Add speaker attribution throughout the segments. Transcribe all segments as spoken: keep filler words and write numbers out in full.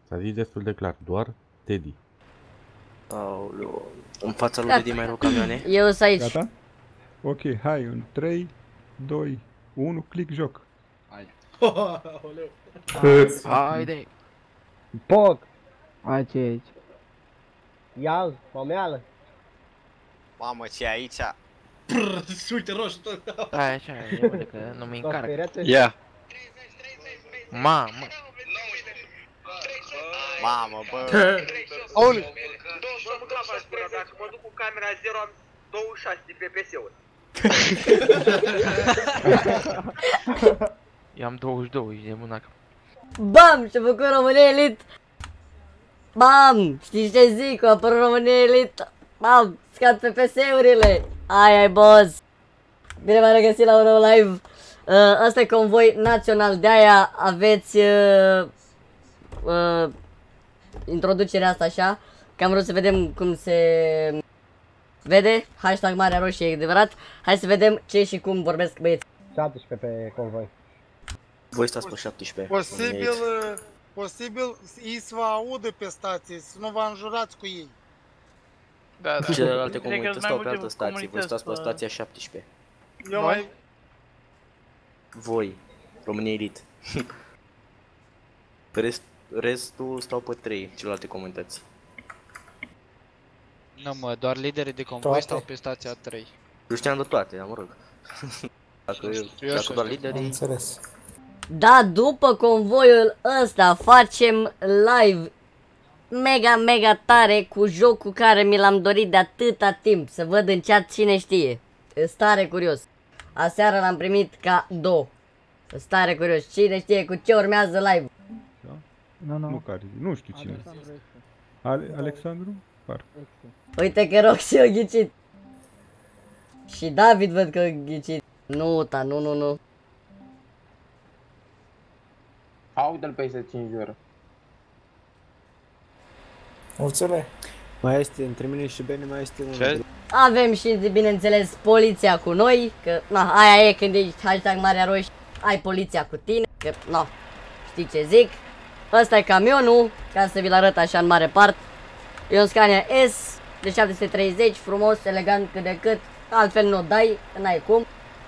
Speaker 1: S-a zis destul de clar, doar Teddy.
Speaker 2: Aoleu, în fața lui Teddy mai erau camioane?
Speaker 3: Eu sunt aici.
Speaker 4: Gata? Ok, hai, în trei, doi, unu, click joc.
Speaker 5: Hai.
Speaker 6: Aoleu.
Speaker 2: Haide!
Speaker 7: Poc!
Speaker 8: Hai ce e aici?
Speaker 7: Ia, pomeală!
Speaker 9: Mamă, ce e aici?
Speaker 6: Prrr, uite roșu tot.
Speaker 2: Hai așa, e unde că nu mi încarc.
Speaker 5: Ia!
Speaker 2: Mamă!
Speaker 9: Mamă, bă!
Speaker 6: Aoleu!
Speaker 9: douăzeci și opt clava spune, dacă mă duc cu camera zero am douăzeci și șase de P P S-uri.
Speaker 2: Eu am douăzeci și doi de mânac.
Speaker 3: Bam! Și-a făcut România Elite! Bam! Știi ce zic? A apărut România Elite! Bam! Scad P P S-urile! Ai, ai, boss! Bine v-am regăsit la un nou live! Uh, Asta e convoi național, de-aia aveți uh, uh, introducerea asta așa, că am vrut să vedem cum se vede. Hashtag Marea Roșie, e adevărat. Hai să vedem ce și cum vorbesc băieți.
Speaker 7: șaptesprezece pe convoi.
Speaker 2: Voi stați pe șaptesprezece.
Speaker 10: Posibil, posibil ei să vă audă pe stație, să nu vă înjurați cu ei.
Speaker 11: Da, da.
Speaker 2: Celelalte comunități stau pe altă stație, voi stați pe stația șaptesprezece.
Speaker 10: Eu mai...
Speaker 2: Voi, România Elite. Rest, restul stau pe trei, celelalte comunități.
Speaker 11: Nu mă, doar liderii de convoi stau pe stația trei.
Speaker 2: Eu știam de toate, dar mă rog. Dacă,
Speaker 11: eu
Speaker 2: dacă doar liderii...
Speaker 7: Înțeles.
Speaker 3: Da, după convoiul ăsta facem live mega, mega tare cu jocul care mi l-am dorit de atâta timp. Să văd în chat cine știe. Sunt tare curios. Aseară l-am primit cadou. Sunt tare curios. Cine știe cu ce urmează live?
Speaker 4: Nu, nu. Nu, care, nu știu cine. Ale Alexandru? Parcă.
Speaker 3: Uite că Roxy a ghicit. Și David văd că a ghicit. Nu, ta, nu, nu, nu.
Speaker 8: Aude-l pe ăsta cinci jură.
Speaker 7: Mulțumesc.
Speaker 8: Mai este, între mine și Beni mai este un...
Speaker 3: Avem și, bineînțeles, poliția cu noi. Că, na, aia e când ești hashtag Marea Roșie. Ai poliția cu tine. Că, na, știi ce zic. Ăsta e camionul, ca să vi-l arăt așa în mare part. E un Scania S de șapte sute treizeci, frumos, elegant cât de cât. Altfel nu o dai, n-ai cum.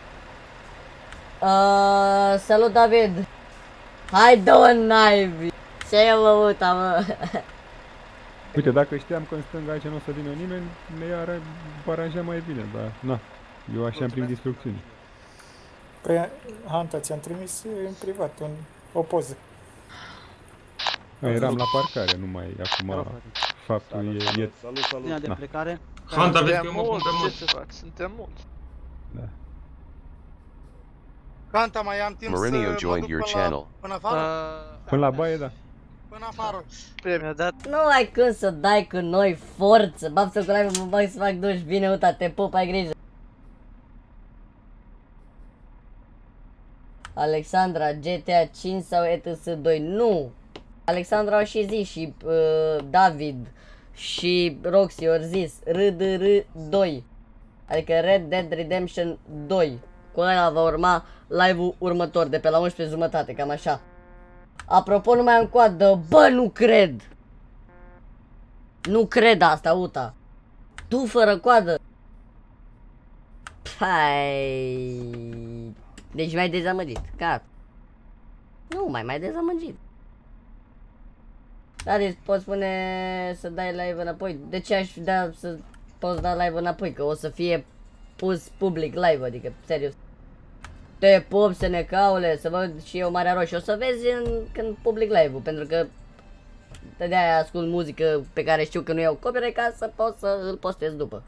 Speaker 3: Uh, salut, David. Hai, dă-o naibii. Ce mă uita, mă.
Speaker 4: Uite, dacă știam că în stânga aici nu o să vină nimeni, ne aranja mai bine, dar na, eu așa am primit instrucțiuni.
Speaker 10: Păi, Hanta, ți-am trimis în privat un, o poză.
Speaker 4: Eram la parcare, nu mai acum faptul e... e...
Speaker 8: Salut, salut! De plecare?
Speaker 6: Hanta, vezi că eu mă pun pe
Speaker 11: mulți, ce să fac? Suntem mulți.
Speaker 4: Da.
Speaker 10: Hanta, mai am timp să mă duc până la, până afară?
Speaker 4: Până la baie, da.
Speaker 10: Până afară.
Speaker 11: Mi-a dat.
Speaker 3: Nu ai cum să dai cu noi forță. Bab să cu live, mă bag să fac duș. Bine, uita, te pup, ai grijă. Alexandra, G T A cinci sau E T S doi? Nu! Alexandra a și zis și uh, David și Roxy au zis R D R doi. Adică Red Dead Redemption doi. Cu ăla va urma live-ul următor, de pe la unsprezece jumătate, cam așa. Apropo, nu mai am coadă. Bă, nu cred! Nu cred asta, uita. Tu fără coadă. Pai. Deci m-ai dezamăgit. Gata. Nu, mai mai dezamăgit. Da, deci poți spune să dai live înapoi. De ce aș da să poți da live înapoi? Că o să fie pus public live, adică, serios. Te pup, să ne caule, să văd și eu Marea Roșie. O să vezi în, când public live-ul, pentru că de-aia ascult muzică pe care știu că nu iau copyright ca să pot să îl postez după.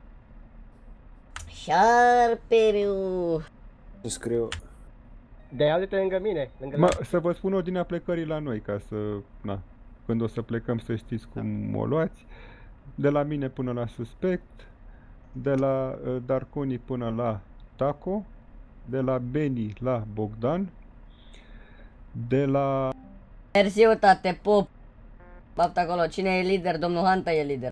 Speaker 3: Șarperiu.
Speaker 8: Ce scriu?
Speaker 7: De ia de lângă mine. Lângă
Speaker 4: Ma, să vă spun ordinea plecării la noi, ca să, na, când o să plecăm să știți cum o luați. De la mine până la Suspect, de la uh, Darconi până la Taco, de la Beni la Bogdan, de la...
Speaker 3: Mersi, uita, te pup. Baftă acolo, cine e lider? Domnul Hanta e lider.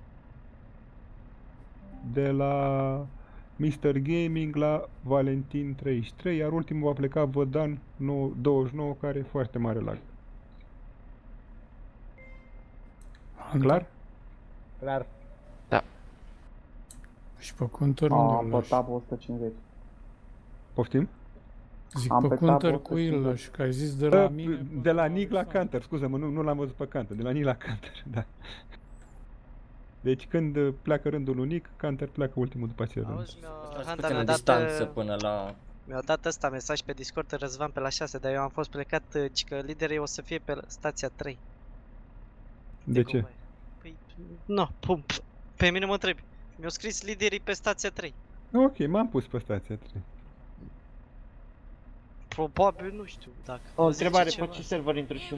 Speaker 4: De la mister Gaming la Valentin treizeci și trei, iar ultimul va pleca Vădan douăzeci și nouă, care e foarte mare lag. Clar?
Speaker 7: Clar.
Speaker 5: Și pe contur
Speaker 8: A,
Speaker 5: unde
Speaker 8: pe tab o sută cincizeci.
Speaker 4: Poftim?
Speaker 5: Zic
Speaker 8: Am
Speaker 5: pe
Speaker 8: pe
Speaker 5: contur
Speaker 8: tab
Speaker 5: cu il lași, că ai zis de la mine.
Speaker 4: De la Nick la Canter, scuză-mă, nu, nu l-am văzut pe Canter, de la Nick la Canter, da. Deci când pleacă rândul lui Nick, Canter pleacă ultimul după aceea rând.
Speaker 11: Auzi, mi-a, Handa,
Speaker 3: Puțină
Speaker 11: mi-a dat,
Speaker 3: distanță
Speaker 11: uh,
Speaker 3: până la...
Speaker 11: mi-a dat ăsta mesaj pe Discord Răzvan pe la șase, dar eu am fost plecat, uh, ci că liderii o să fie pe stația trei.
Speaker 4: De ce?
Speaker 11: Convoi. Păi, nu, pum, pe mine mă întrebi. Mi-au scris liderii pe stația trei.
Speaker 4: Ok, m-am pus pe stația trei.
Speaker 11: Probabil, nu știu dacă...
Speaker 8: O
Speaker 11: zice
Speaker 8: întrebare,
Speaker 11: ceva.
Speaker 8: pe ce server intru și eu?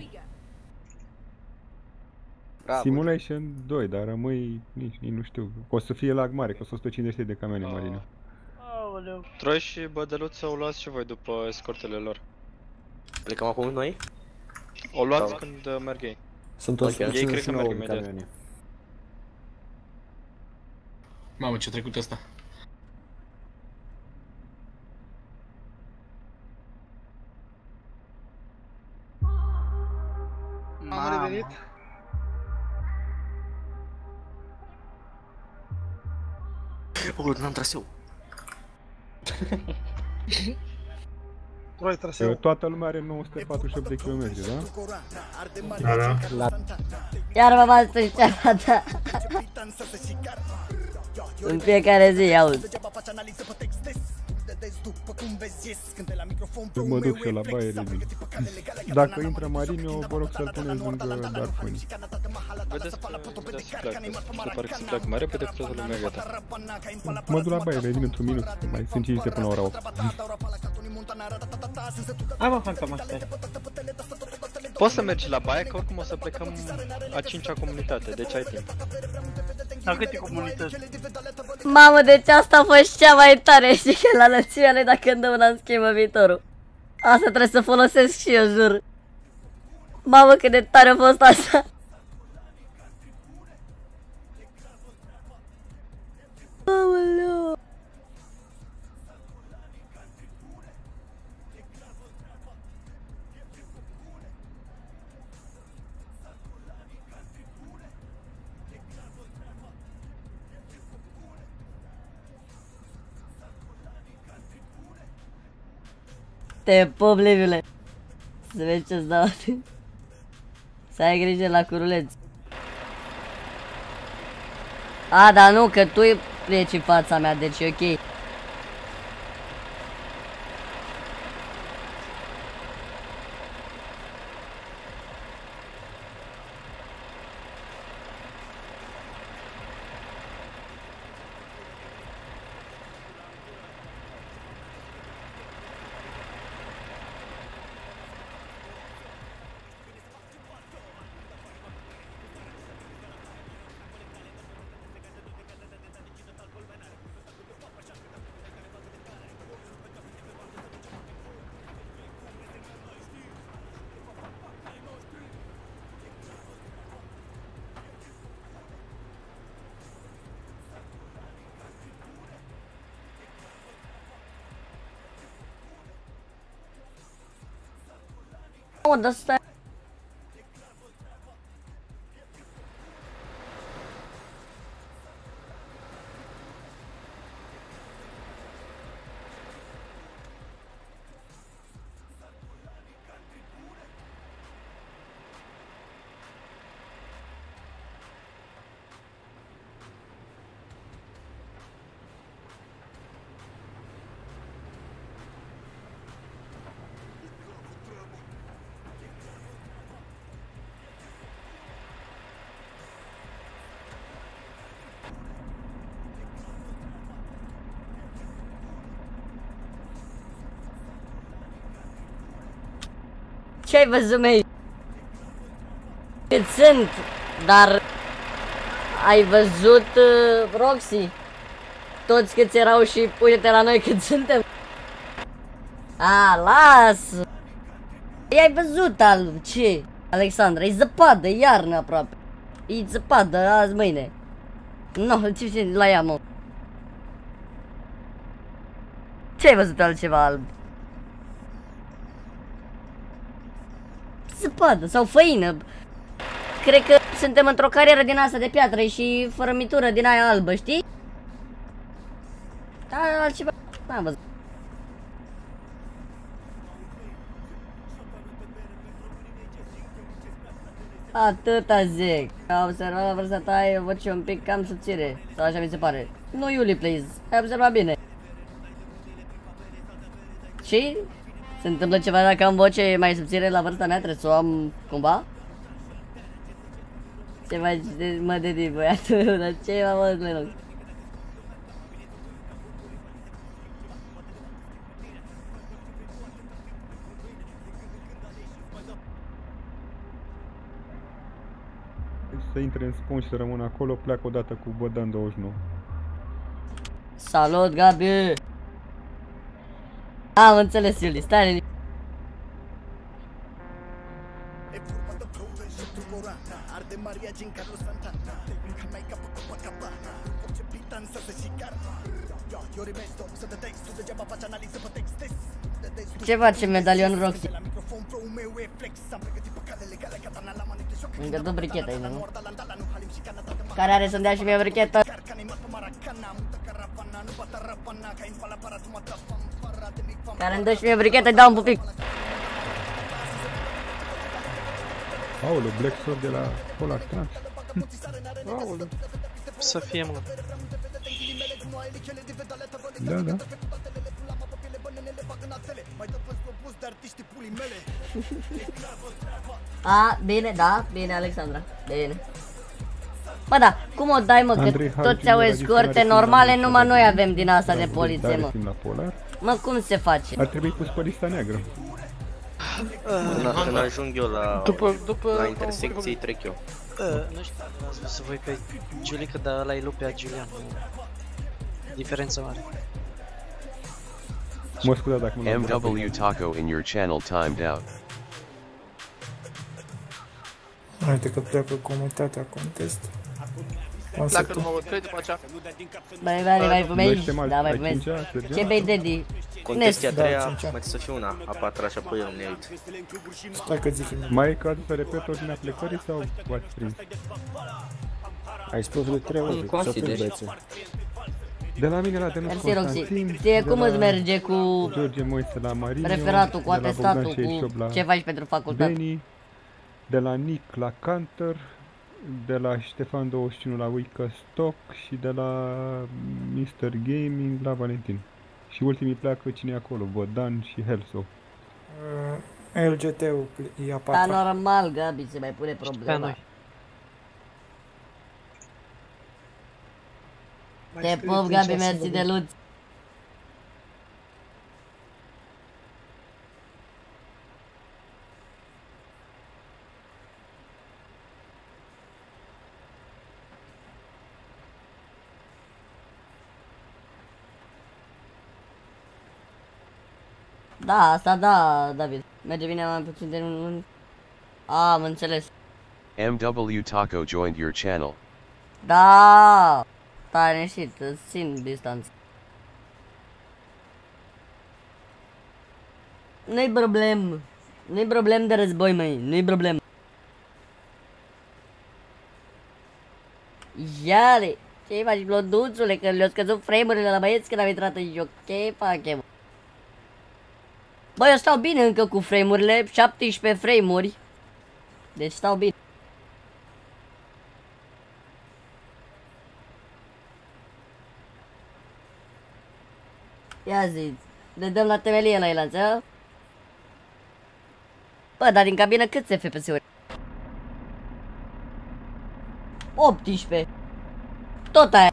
Speaker 4: Simulation doi, dar rămâi, nici, nici nu știu, o să fie lag mare, că o să o sută cincizeci de camioane marine.
Speaker 11: Aoleu.
Speaker 12: Troi și Bădăluț o luați și voi după escortele lor.
Speaker 2: Plecăm acum noi?
Speaker 12: O luați
Speaker 2: Da.
Speaker 12: când uh, merg ei.
Speaker 8: Sunt
Speaker 2: Ok.
Speaker 8: o sută
Speaker 12: Ei cred
Speaker 8: cincizeci și
Speaker 12: că merg
Speaker 8: nouă de
Speaker 12: imediat.
Speaker 8: camioane.
Speaker 6: Mamă, ce trecut ăsta.
Speaker 10: Am revenit.
Speaker 2: Oh, n-am traseu.
Speaker 10: Troi traseu.
Speaker 4: Toată lumea are nouă sute patruzeci și opt de kilometri, da?
Speaker 6: Da, da.
Speaker 3: Iar mă m-am ceva, da. În fiecare zi, auzi.
Speaker 4: Eu mă duc și eu la baie revin. Dacă intră Marinio, vă rog să-l puneți lângă Darfuni.
Speaker 12: Vedeți că vedeți să pleacă, se pare că se pleacă mai repede, că toată lumea e gata.
Speaker 4: Mă duc la baie, revin într-un minut, că mai sunt cinci până la ora opt.
Speaker 8: Hai mă, fantoma, stai.
Speaker 12: Poți să mergi la baie, că oricum o să plecăm a cincea comunitate, deci ai timp.
Speaker 10: La câte comunități?
Speaker 3: Mamă, deci asta a fost cea mai tare, știi că la lățimea lui dacă îmi dă una în schimbă viitorul. Asta trebuie să folosesc și eu, jur. Mamă, cât de tare a fost asta. Aoleu. Te pup, Liviule. Să vezi ce-ți dau. Să ai grijă la curuleți. A, dar nu, că tu pleci în fața mea, deci e ok. O, dar stai. Ce ai văzut, mei? Cât sunt, dar ai văzut uh, Roxy? Toți câți erau și uite-te la noi cât suntem. A, las! I-ai văzut al ce? Alexandra, e zăpadă, e iarnă aproape. E zăpadă azi mâine. Nu, no, ce la ea, mă. Ce ai văzut altceva alb? Zăpadă sau făină. cred că suntem într-o carieră din asta de piatră și fără mitură din aia albă, știi? Da, altceva n-am văzut. Atâta zic. Am observat la vârsta ta, eu văd și un pic cam subțire. Sau așa mi se pare. Nu, Iuli, please. Ai observat bine. Și? Se întâmplă ceva dacă am voce mai subțire la vârsta mea? Trebuie să o am cumva? Ce faci de, mă dedi, băiatul? Dar ce mă mă, Lennox?
Speaker 4: Să intre în spun și să rămână acolo, pleacă odată cu Bădan douăzeci și nouă.
Speaker 3: Salut, Gabi! Am înțeles, Iuli, stai liniștit. Ce face medalion Roxy? Încă două brichete aici, nu? Care are să-mi dea și mie brichetă? Care îmi dă și mie brichetă, îi dau un pupic.
Speaker 4: Aoleu, Black Sword de la Polar Trans.
Speaker 11: Aoleu. Să fie, mă.
Speaker 4: Da, da.
Speaker 3: A, bine, da, bine, Alexandra, bine. Bă, da, cum o dai, mă, că toți au escorte normale, numai noi avem din asta de poliție, mă. Mă, cum se face?
Speaker 4: Ar trebui pus pe lista neagră.
Speaker 2: Când ajung eu la,
Speaker 11: după, după
Speaker 2: la intersecții, trec eu.
Speaker 11: Nu știu, ați văzut voi pe Giulica, dar ăla e lupea Giulian. Diferență mare.
Speaker 4: Mă scuza dacă mă
Speaker 13: M W Taco in your channel timed out.
Speaker 14: Uite că pleacă comunitatea contest.
Speaker 6: Dacă nu mă văd, cred după aceea.
Speaker 3: Mai mai mai fumezi? Da, mai fumezi. Ce bei, Daddy?
Speaker 2: Contestia a treia, mai să fie una, a patra și apoi eu îmi uit.
Speaker 14: Stai că zic.
Speaker 4: Mai e cazul să repet ordinea plecării sau v-ați prins?
Speaker 7: Ai spus de trei ori, să fiți băieți.
Speaker 4: De la mine la Denis Constantin,
Speaker 3: ție cum îți merge cu
Speaker 4: George Moise la Marinho,
Speaker 3: referatul, cu atestatul, cu ce faci pentru facultate?
Speaker 4: Beni, de la Nick la Canter, de la Ștefan douăzeci și unu la Wicca Stock și de la mister Gaming la Valentin. Și ultimii pleacă cine e acolo, Bădan și Helso.
Speaker 14: Uh, L G T-ul e a patra.
Speaker 3: Da, normal, Gabi, se mai pune problema. Te pup, Gabi, mersi de luț. Da, asta da, David. Merge bine mai puțin de un... A, am înțeles.
Speaker 13: M W Taco joined your channel.
Speaker 3: Da, stai liniștit, îți țin distanță. Nu-i problem. Nu-i problem de război, măi, nu-i problem. Iare, ce faci, blonduțule, că le-au scăzut frame-urile la băieți când am intrat în joc. Ce fac eu? Băi, eu stau bine încă cu frame-urile, șaptesprezece frame-uri. Deci stau bine. Ia zi, ne dăm la temelie la Elanț, a? Bă, dar din cabină cât se F P S-uri? optsprezece. Tot aia.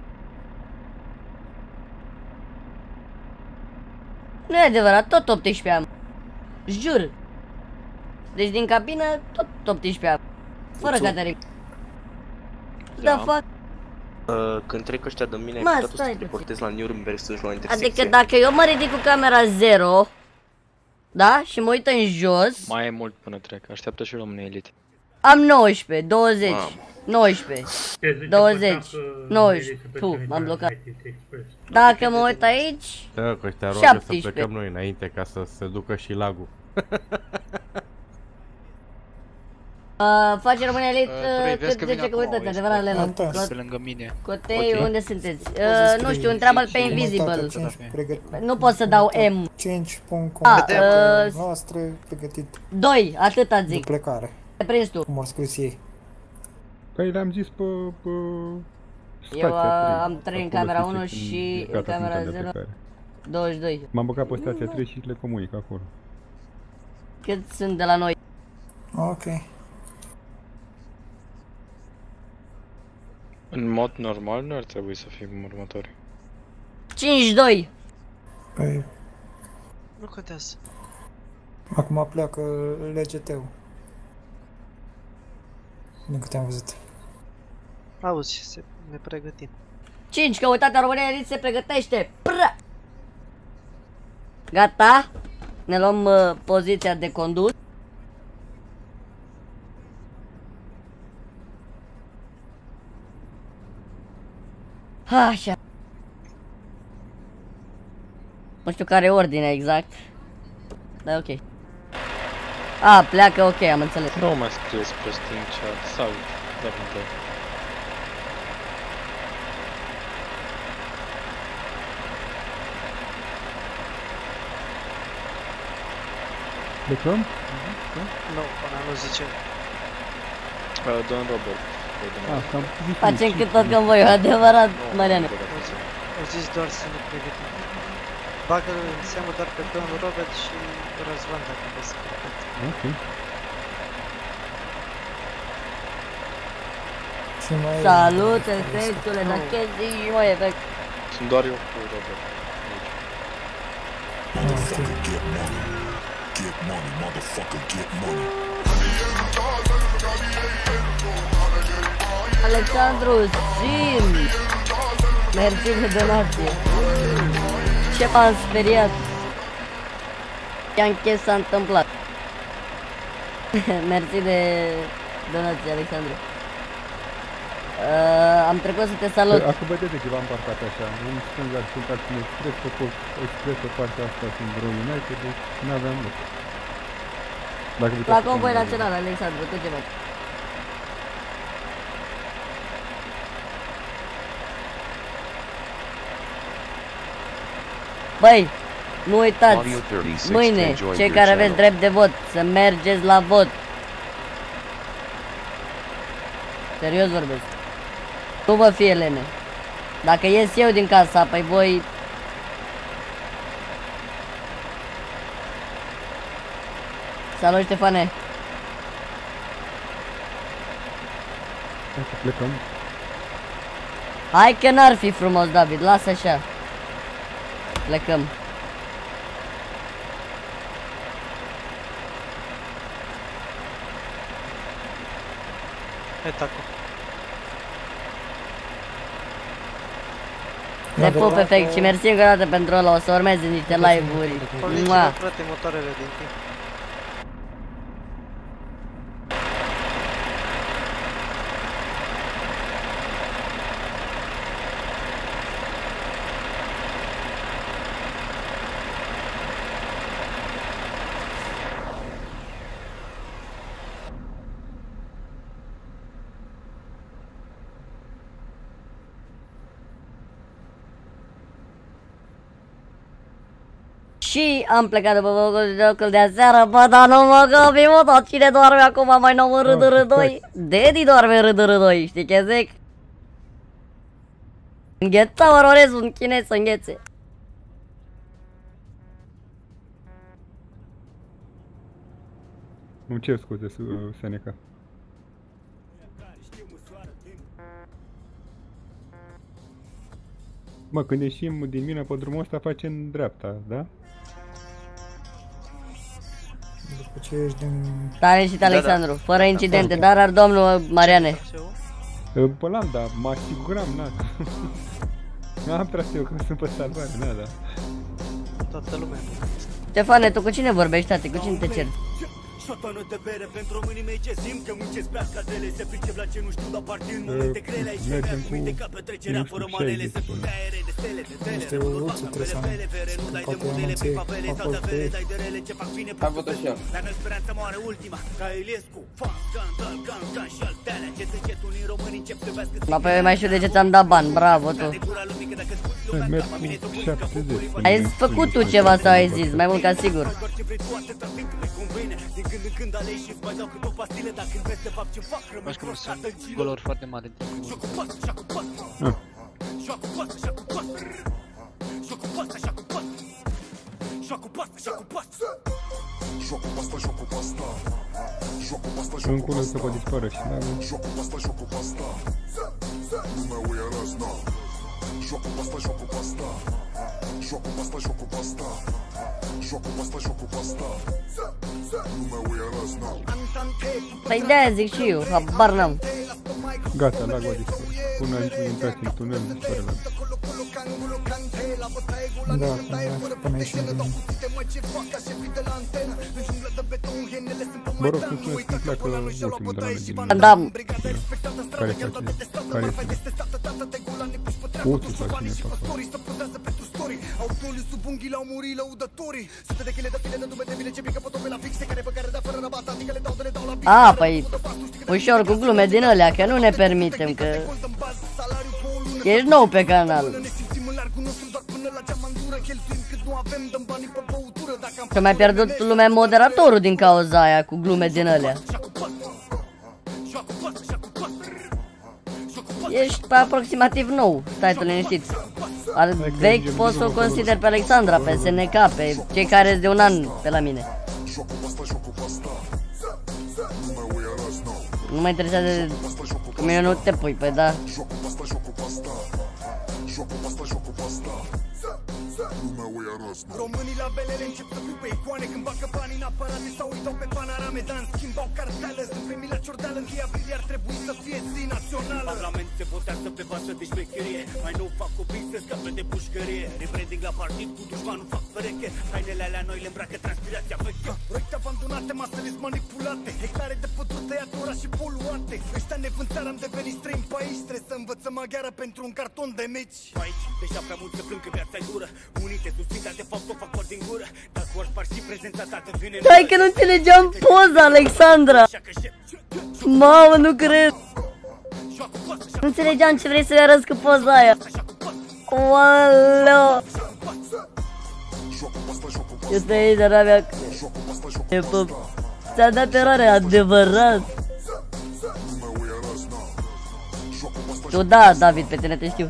Speaker 3: Nu e adevărat, tot optsprezece am. Jur. Deci din cabină, tot optsprezece am. Fără catering. Da, fac.
Speaker 2: Uh, când trec ăștia de mine, ai putea tu să te reportezi la Nuremberg să joci la intersecție.
Speaker 3: Adică dacă eu mă ridic cu camera zero, da? Și mă uit în jos.
Speaker 12: Mai e mult până trec, așteaptă și România Elite.
Speaker 3: Am nouăsprezece, douăzeci, nouăsprezece, douăzeci, nouăsprezece, tu, m-am blocat. Dacă mă uit aici,
Speaker 1: da, că ăștia roagă să plecăm noi înainte ca să se ducă și lagul.
Speaker 3: Uh, face România Elite
Speaker 11: uh,
Speaker 3: cât zece comunități, adevărat, Lenon.
Speaker 11: Pe lângă mine.
Speaker 3: Cotei, okay. Unde sunteți? Uh, nu știu, întreabă-l pe Invisible. Nu pot să dau M.
Speaker 14: cinci punct com.
Speaker 3: Ah, uh,
Speaker 14: noastre pregătit.
Speaker 3: doi, atâta zic.
Speaker 14: De plecare.
Speaker 3: Te prins tu.
Speaker 14: Cum au scris ei.
Speaker 4: Păi le-am zis pe... pe...
Speaker 3: Eu uh, am trei în camera unu și în camera zero. douăzeci și doi.
Speaker 4: M-am băgat pe stația trei și le comunic acolo.
Speaker 3: Cât sunt de la noi?
Speaker 14: Ok.
Speaker 12: În mod normal nu ar trebui să fim următori.
Speaker 3: cinci doi.
Speaker 14: Păi...
Speaker 11: Nu contează.
Speaker 14: Acum pleacă L G T-ul. Din câte am văzut.
Speaker 11: Auzi, se, ne pregătim.
Speaker 3: cinci, căutatea România Elite se pregătește. Pră! Gata. Ne luăm uh, poziția de condus. Așa. Nu știu care e ordinea exact. Da, ok. A, pleacă, ok, am înțeles.
Speaker 12: Nu mai scrieți prostii în chat. Salut, doar un pic.
Speaker 4: Plecăm?
Speaker 11: Nu, până nu zice.
Speaker 12: Domnul Robert.
Speaker 3: Facem cât tot că voi, adevărat, Mariane.
Speaker 11: Au zis doar să ne pregătim. Bagă-l în seamă doar pe domnul Robert și Răzvan dacă vreți să pregătim.
Speaker 4: Ok.
Speaker 3: Salut, efectule, dar ce zici, mă, efect?
Speaker 12: Sunt doar eu cu Robert.
Speaker 15: Motherfucker get money. Get money, motherfucker get money.
Speaker 3: Alexandru Sim. Mersi de donație. Ce m-am speriat. Ce s-a întâmplat. Mersi de donație, Alexandru. Uh, am trecut să te salut.
Speaker 4: Acum vedeți că v-am parcat așa. În stânga sunt Acțiune Express, pe Express, pe partea asta sunt Bro United, deci n-aveam loc.
Speaker 3: La Convoi Național, Alexandru, tu ce faci? Băi, nu uitați, mâine, cei care aveți drept de vot, să mergeți la vot. Serios vorbesc. Nu vă fie lene. Dacă ies eu din casa, păi voi... Salut, Ștefane.
Speaker 4: Hai să plecăm.
Speaker 3: Hai că n-ar fi frumos, David, lasă așa. Plecăm.
Speaker 11: Hai, taco.
Speaker 3: Te pup, efect, și mersi încă o dată pentru ăla, o să urmeze niște live-uri.
Speaker 11: Poliția, frate, motoarele din timp.
Speaker 3: Și am plecat după jocul de aseară, bă, dar nu mă găbi, mă, dar cine doarme acum mai nou în R D R doi? Daddy doarme în R D R doi, știi ce zic? Îngheța ororezul în chinez să înghețe.
Speaker 4: Nu cer scuze, Seneca. Mă, când ieșim din mină pe drumul ăsta facem dreapta, da?
Speaker 14: După ce ești din...
Speaker 3: Tare ieșit, Alexandru, da, da. Fără incidente, dar ar domnul Mariane.
Speaker 4: Pe l-am, dar mă asiguram, na. N-am traseu, că sunt pe salvare, na, da.
Speaker 11: Toată lumea.
Speaker 3: Ștefane, tu cu cine vorbești, tate? Cu cine te ceri?
Speaker 16: Șotonă de bere pentru românii mei ce simt că muncesc pe arcadele. Se pricep la ce nu știu, dar partii în momente grele. Aici se vrea cum de cap petrecerea fără manele. Se tutea aere de stele, de tele. Remonul fac pele, pele, vere. Nu dai de modele, pe papele sau de avere. Dai de rele, ce fac bine pe fătele. Dar în speranța moare ultima, ca Iliescu. Fan, scandal, cancan și altele. Încet, încet, unii români încep să vească.
Speaker 3: Ma pe mai știu de ce ți-am dat bani, bravo tu.
Speaker 4: Merg cu șaptezeci.
Speaker 3: Ai făcut tu ceva sau ai zis, mai mult ca sigur.
Speaker 11: Aș cum sunt goluri foarte mari în timpul.
Speaker 4: În curând se va dispare și da,
Speaker 15: Jogo basta, jogo basta. Jogo basta, jogo basta. Jogo basta, jogo basta. Nu mai uiarăs, n-au.
Speaker 3: Păi de-aia zic și eu, habar n-am.
Speaker 4: Gata, lagul a dispărut. Până aici intrați în tunel, dispare lagul.
Speaker 14: Da, până aici nu vine.
Speaker 4: Mă rog, să spuneți cum pleacă ultimul de la Medina.
Speaker 3: Da.
Speaker 4: Care face? Care este? Oțul sau cine fac?
Speaker 3: A, păi, ușor cu glume din alea, că nu ne permitem, că ești nou pe canal. Că mi-a pierdut lumea moderatorul din cauza aia, cu glume din alea. Ești pe aproximativ nou, stai tu liniștit. Al vechi pot să o consider pe Alexandra, pe S N K, pe cei care sunt de un an pe la mine. Nu mă interesează, cu mine nu te pui, pe da.
Speaker 16: Românii la belele încep să fiu pe icoane. Când bagă banii în aparate sau uitau pe panorame. Dar în schimbau cartele, sunt primii la ciordeală. În aprilie ar trebui să fie zi națională. Parlament se votează pe bază de șmecherie. Mai nou fac copii să scape de pușcărie. Rebranding la partid cu dușmanul fac pereche. Hainele alea noi le îmbracă transpirația veche. Proiecte abandonate, masele manipulate. Hectare de păduri tăiate, orașe poluate. Ăștia nevânțari am devenit străini pe aici. Trebuie să învățăm maghiară pentru un carton de meci. Aici, deja prea mult să plâng că viața e dură. Unii te susțin, dar de fapt o fac ori din gură. Dacă ori par și prezentata, te vine.
Speaker 3: Hai că nu înțelegeam poza, Alexandra. Mamă, nu cred. Nu înțelegeam ce vrei să-i arăți cu poza aia. Oaleo. Este aici, dar mea. Ți-a dat eroare, adevărat. Tu da, David, pe tine te știu.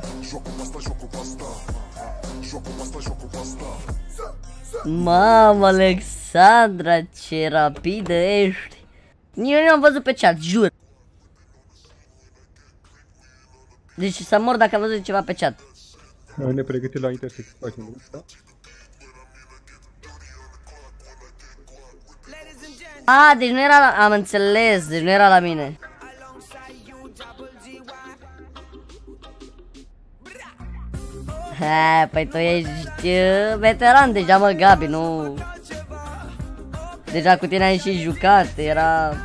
Speaker 3: Mamă, Alexandra, ce rapidă ești. Eu nu am văzut pe chat, jur. Deci să mor dacă am văzut ceva pe chat.
Speaker 4: Ne pregătim la intersect să facem, da?
Speaker 3: A, deci nu era la... Am înțeles, deci nu era la mine. Ha, păi tu ești uh, veteran deja, mă, Gabi, nu... Deja cu tine ai și jucat, era...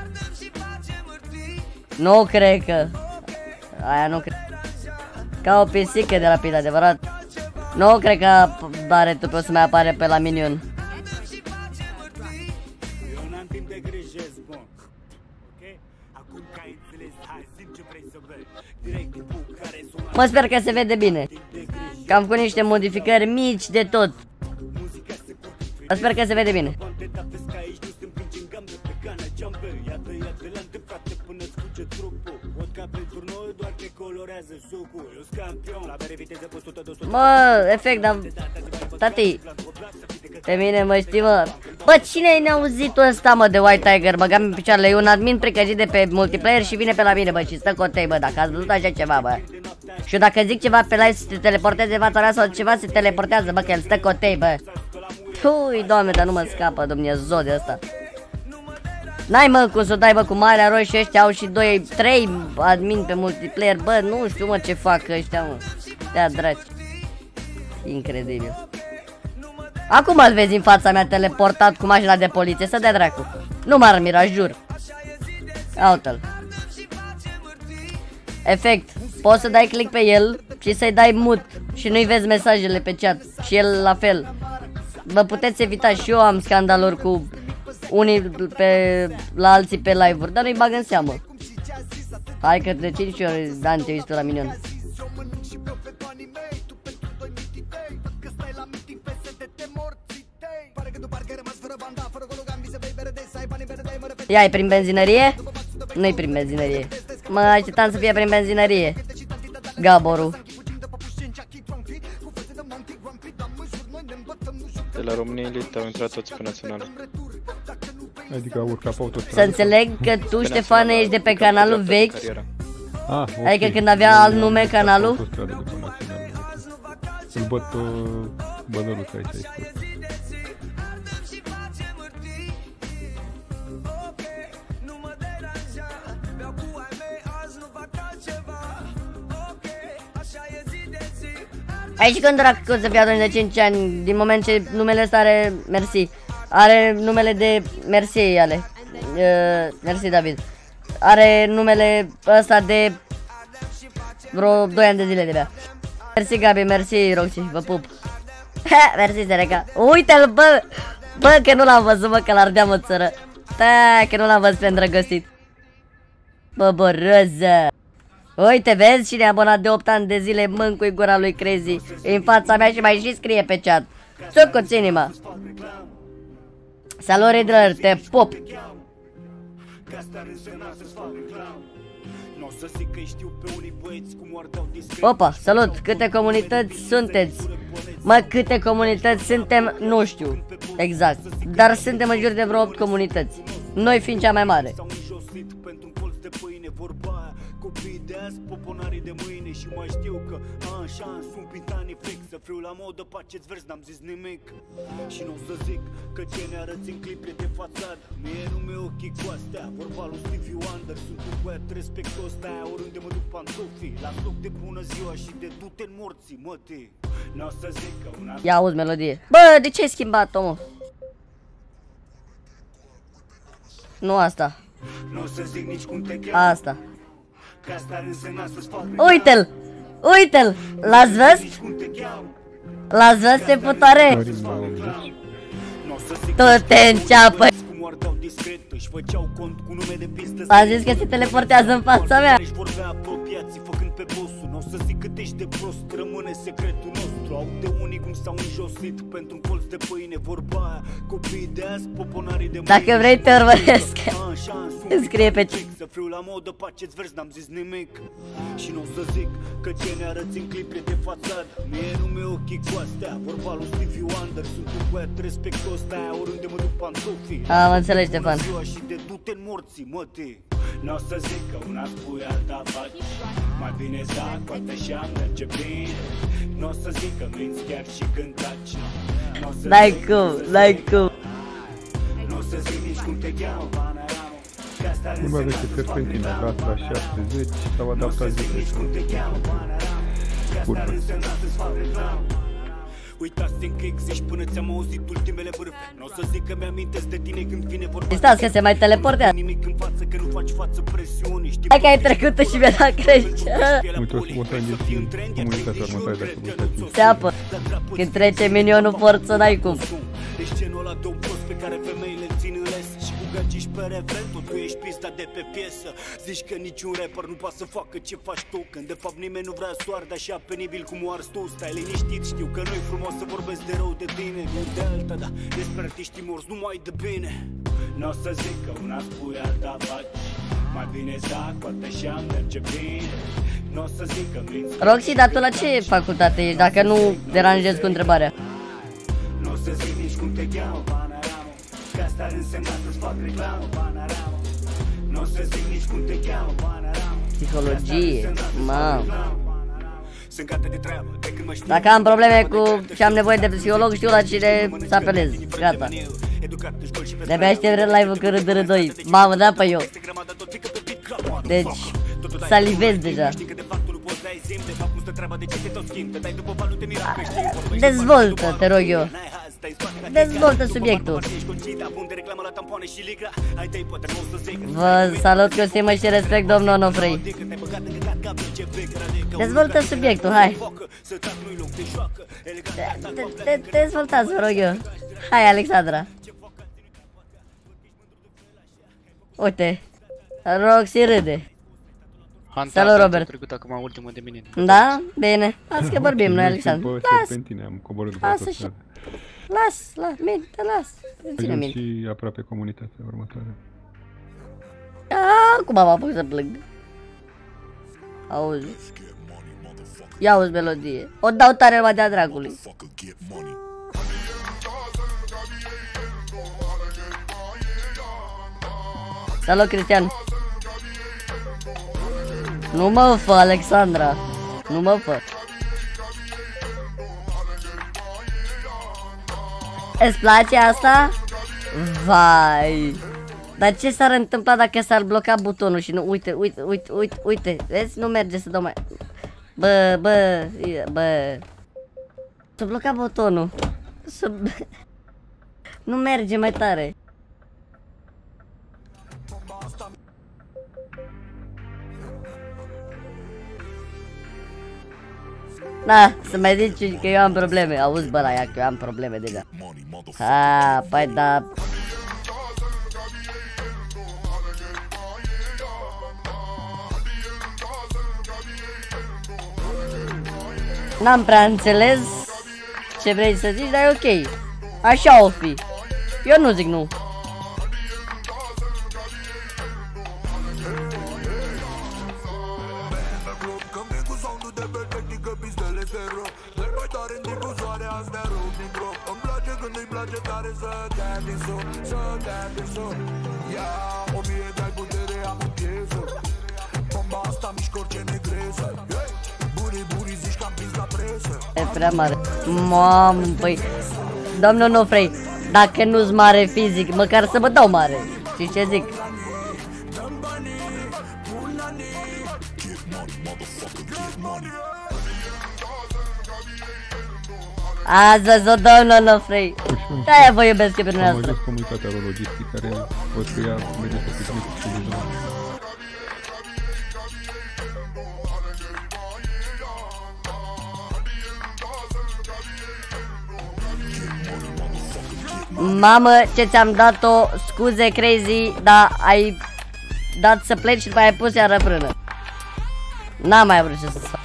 Speaker 3: Nu cred că... Aia nu cred... Ca o pisică de rapid, adevărat. Nu cred că are tu pe o să mai apare pe la Minion. Mă, sper că se vede bine. Că am făcut niște modificări mici de tot. Mă, sper că se vede bine. Mă, efect, dar... Tati, pe mine mă știi, mă. Bă, cine e neauzitul ăsta, mă, de White Tiger? Băgam în picioarele, e un admin precăjit de pe multiplayer și vine pe la mine, bă, și stă cotei, bă, dacă ați văzut așa ceva, bă. Și eu dacă zic ceva pe live să te teleporteze în fața mea sau ceva, se teleportează, bă, că el stă cotei, bă. Pui, doamne, dar nu mă scapă, Dumnezeu de ăsta. N-ai, mă, cum să o dai, bă, cu Marea Roșie, ăștia au și doi, trei admin pe multiplayer, bă, nu știu, mă, ce fac ăștia, mă. Te-a draci. Incredibil. Acum îl vezi în fața mea teleportat cu mașina de poliție, să dea dracu. Nu m-ar mira, jur. Uite-l. Efect. Poți să dai click pe el și să-i dai mut și nu-i vezi mesajele pe chat. Și el la fel. Vă puteți evita, și eu am scandaluri cu unii pe, la alții pe live-uri, dar nu-i bag în seamă. Hai că de cinci ori Dan te uiți la minion. Ia, e prin benzinărie? Nu-i prin benzinărie. Mă așteptam să fie prin benzinărie. Gaboru.
Speaker 12: De la România Elite au intrat toți pe național.
Speaker 4: Adică au urcat pe autostradă.
Speaker 3: Să înțeleg că tu, Ștefane, ești de pe canalul vechi.
Speaker 4: Ah, okay.
Speaker 3: Adică când avea alt nume canalul.
Speaker 4: Îl băt pe bădăluț aici, aici.
Speaker 3: Aici când dracu să fie atunci de cinci ani, din moment ce numele ăsta are Mersi. Are numele de Mersi ale. Uh, Mersi David. Are numele ăsta de vreo doi ani de zile de bea. Mersi Gabi, mersi Roxy, vă pup. Ha, mersi Sereca. Uite-l, bă! Bă, că nu l-am văzut, bă, că l-ardeam o țără. Da, că nu l-am văzut pe îndrăgostit. Bă, boroză. Uite, vezi, cine e abonat de opt ani de zile, mâncui gura lui Crazy. E în fața mea și mai și scrie pe chat. Sucuți inima. Salut, Riddler, te pup. Opa, salut, câte comunități sunteți? Mă, câte comunități suntem, nu știu exact, dar suntem în jur de vreo opt comunități, noi fiind cea mai mare. Copii de azi, poponarii de mâine și mai știu că an și an sunt pintanii fix. Să fiu la modă, pace-ți vers, n-am zis nimic. Și nu o să zic că ce ne arăți în clipre de fațadă. Mie nu-mi e ochii cu astea, vorba lui Stevie Wonder. Sunt un băiat respectos, de-aia oriunde mă duc pantofii. La loc de bună ziua și de du-te-n morții, mătii. N-o să zic că una... Ia auzi melodie. Bă, de ce ai schimbat-o, mă? Nu asta. Nu o să zic nici cum te cheamă. Asta. Uite-l! Uite-l! L-ați văzut? L-ați văzut pe putare? Tot te înceapă! A zis că se teleportează în fața mea. Nu o să zic cât ești de prost, rămâne secretul nostru. Aude unii cum s-au înjosit pentru un colț de pâine. Vorba aia, copiii de azi, poponarii de mâine. Dacă vrei te urmăresc, scrie pe ce. Să fiu la modă, pace-ți vers, n-am zis nimic. Și nu o să zic că ce ne arăți în clipre de fațadă. Mie nu-mi e ochii cu astea, vorba lui Stevie Wonder. Sunt un băiat respectos, de-aia oriunde mă duc pantofii. Am înțeles, Ștefan. Și de du-te-n morții, mătii. N-o să zic că una spui, alta faci. Mai bine zac, poate și-am merge bine. N-o să zic că minți chiar și când taci. N-ai cum, n-ai cum. N-o să zic nici cum te cheamă, Panorama.
Speaker 4: Urma de serpentina, gata, șaptezeci, s-au adaptat zilele. Curvă.
Speaker 16: Uitați-mi că existi până ți-am auzit ultimele bârfe. N-o să zic că mi-amintesc de tine când vine vorba.
Speaker 3: Stați că se mai teleportează.
Speaker 16: Nimic în față că nu faci față presiunii.
Speaker 3: Hai că ai trecut și mi-a dat crește.
Speaker 4: Uite, o să mă stai din comunitatea următoare dacă vă
Speaker 3: se apă. Când trece minionul forță, n-ai cum.
Speaker 16: Ești genul ăla de un post pe care femeile îl țin în les. Și cu gagiși pe refren, tot tu ești pista de pe piesă. Zici că niciun rapper nu poate să facă ce faci tu, când de fapt nimeni nu vrea să o ardă așa penibil cum o arzi tu. Stai liniștit, știu că nu-i frumos să vorbesc de rău de tine. Nu de alta, da, despre artiștii morți nu mai de bine. N-o să zic că una spui, alta faci. Mai bine zac, poate așa merge bine. N-o să zic că minți.
Speaker 3: Roxy, dar tu la ce facultate ești, dacă nu deranjezi cu întrebarea?
Speaker 16: N-o să zic nici cum te cheamă, Panorama. Că asta ar însemna să-ți fac reclamă, Panorama. N-o să zic nici cum te cheamă, Panorama.
Speaker 3: Psihologie, mamă.
Speaker 16: Sunt gata de treabă, de când mă știu.
Speaker 3: Dacă am probleme cu și am nevoie de psiholog, știu la cine să apelez. Gata. De-abia aștept live-ul cu R D R doi. Mamă, da pe eu. Deci, salivez deja. Dezvoltă, te rog eu. Dezvoltă subiectul. Vă salut cu stimă și respect, domnul Onofrei. Dezvoltă subiectul, hai. Dezvoltați, vă rog eu. Hai, Alexandra. Uite, Roxy râde. Salut, Robert. Da? Bine. Las că vorbim noi, Alexandra. Las. Lasă și... Las, las, minte, las. Ține minte.
Speaker 4: Și aproape comunitatea următoare.
Speaker 3: Acum m-am apucat să plâng. Auzi. Ia auzi melodie. O dau tare numai de-a dragului. Salut, Cristian. Nu mă fă, Alexandra. Nu mă fă. Îți place asta? Vai. Dar ce s-ar întâmpla dacă s-ar bloca butonul și nu... Uite, uite, uite, uite, uite. Vezi? Nu merge să dau mai... Bă, bă, bă. S-a blocat butonul. S-a... Nu merge mai tare. Da, să mai zici că eu am probleme. Auzi, bă, la ea, că eu am probleme deja. Ha, păi da. N-am prea înțeles ce vrei să zici, dar e ok. Așa o fi. Eu nu zic nu. E prea mare. Mamă, păi, domnul Onofrei, dacă nu-s mare fizic, măcar să mă dau mare. Știi ce zic? Ați văzut, domnul Onofrei. De-aia vă iubesc pe dumneavoastră.
Speaker 4: Am ajuns comunitatea Rologistic care o să ia mediul pe picnic și deja.
Speaker 3: Mamă, ce ți-am dat-o, scuze crazy, dar ai dat să pleci și după aia ai pus iară frână. N-am mai vrut ce să fac.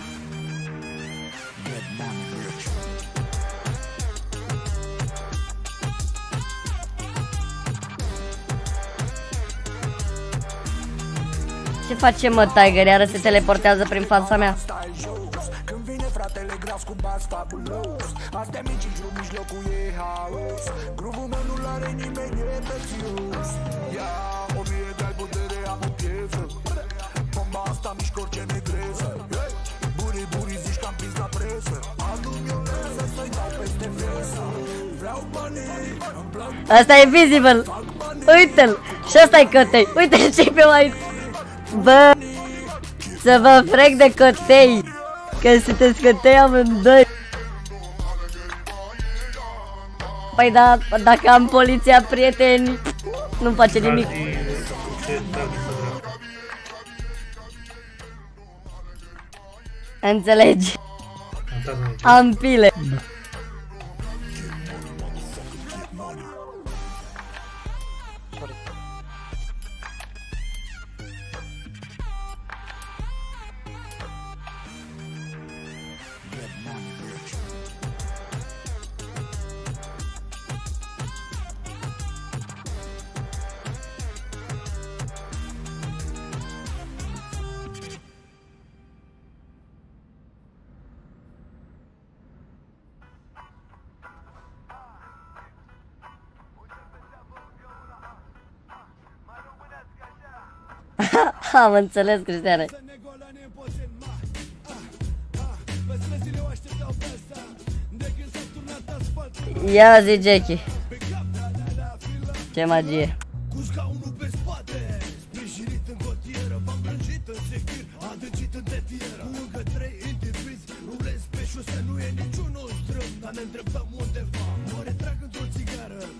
Speaker 3: Ce face, mă, Tiger? Iară se teleportează prin fața mea. Asta e visible. Uite-l. Și asta e cătei. Uite ce pe mai. Bă, să vă frec de cătei. Că sunteți cătei amândoi. Păi da, dacă am poliția prieteni, nu-mi face nimic. Înțelegi? Am pile. Am înțeles, Cristiane. Ia zi, Jackie. Ce magie.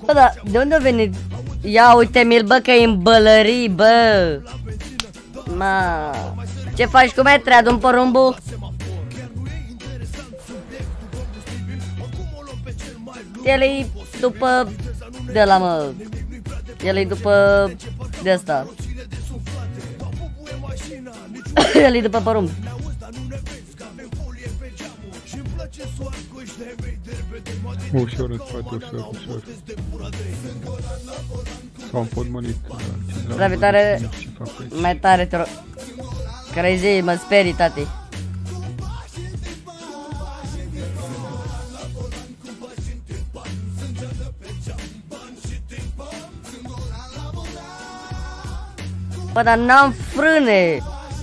Speaker 3: Bă, dar de unde a venit? Ia uite-mi-l, bă, că e în bălării, bă. Ma. Ce faci cu metri? Adu-mi porumbul? El e după de la mă. El e după de asta. El e după porumb.
Speaker 4: Ușor în spate, ușor, ușor. S-au împodmonit.
Speaker 3: Ravi, tare, mai tare te rog. Crazy, mă sperii, tati. Bă, dar n-am frâne.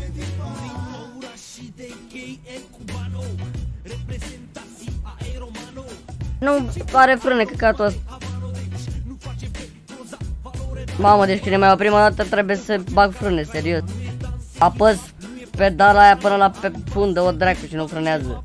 Speaker 3: Nu are frâne căcatul ăsta. Mamă, deci când ne mai oprim o dată trebuie să bag frâne, serios. Apăs pedala aia până la pe fundă, o dracu, și nu frânează.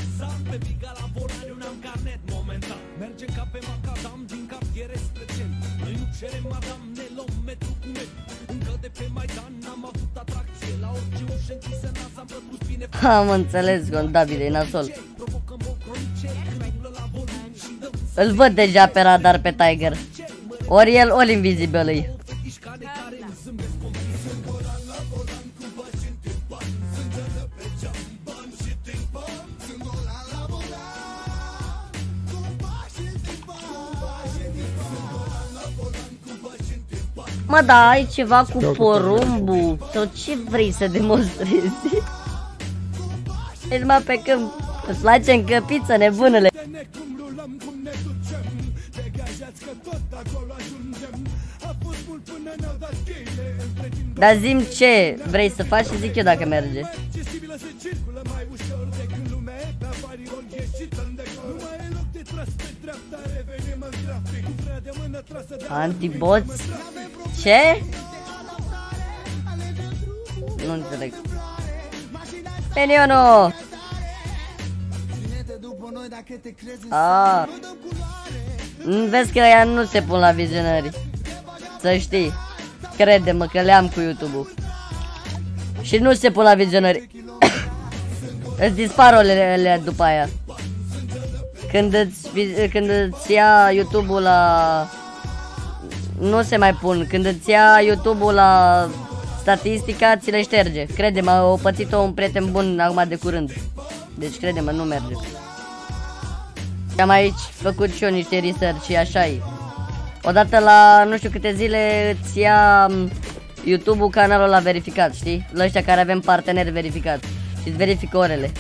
Speaker 3: Am înțeles, Gondabile, e nasol. Îl văd deja pe radar pe Tiger. Ori el, ori Invisible e. Mă, da, ai ceva cu porumbul. Sau ce vrei să demonstrezi? Ești mă pe câmp. Îți place încăpiță, nebunule. Dar zi-mi ce vrei să faci și zic eu dacă merge. Antibots? Ce? Nu înțeleg. Peniono! Ah. Vezi că ea nu se pun la vizionări. Să știi. Crede-mă că le-am cu YouTube-ul. Și nu se pun la vizionări. Îți dispar orele după aia. Când îți, când îți ia YouTube-ul la... Nu se mai pun. Când îți ia YouTube-ul la statistica, ți le șterge. Crede-mă, o pățit-o un prieten bun acum de curând. Deci crede-mă, nu merge. Am aici făcut și eu niște research și așa e. Odată la nu știu câte zile îți ia YouTube-ul canalul la verificat, știi? La ăștia care avem parteneri verificat. Și îți verifică orele.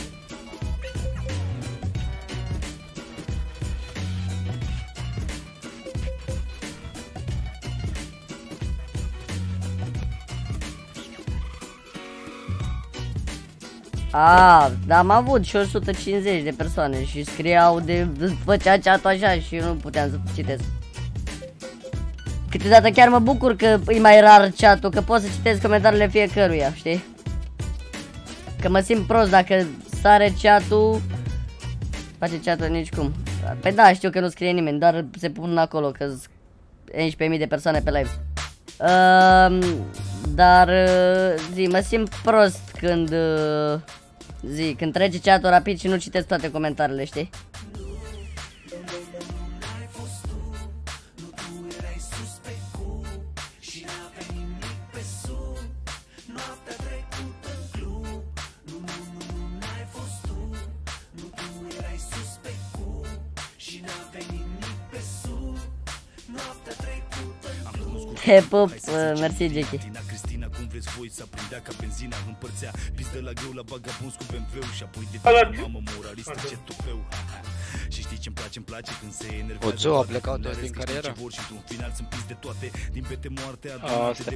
Speaker 3: A, dar am avut și o sută cincizeci de persoane și scriau de... făcea chat-ul așa și eu nu puteam să citesc. Câteodată chiar mă bucur că e mai rar chat-ul, că pot să citesc comentariile fiecăruia, știi? Că mă simt prost dacă sare chat-ul, face chat-ul nicicum. Păi da, știu că nu scrie nimeni, doar se pun acolo, că sunt unsprezece mii de persoane pe live. Uh, dar zi, mă simt prost când uh, zi, când trece chat-ul rapid și nu citesc toate comentariile, știi? Te pup, mersi, Jackie.
Speaker 12: Oțu a plecat toți din carieră? Asta.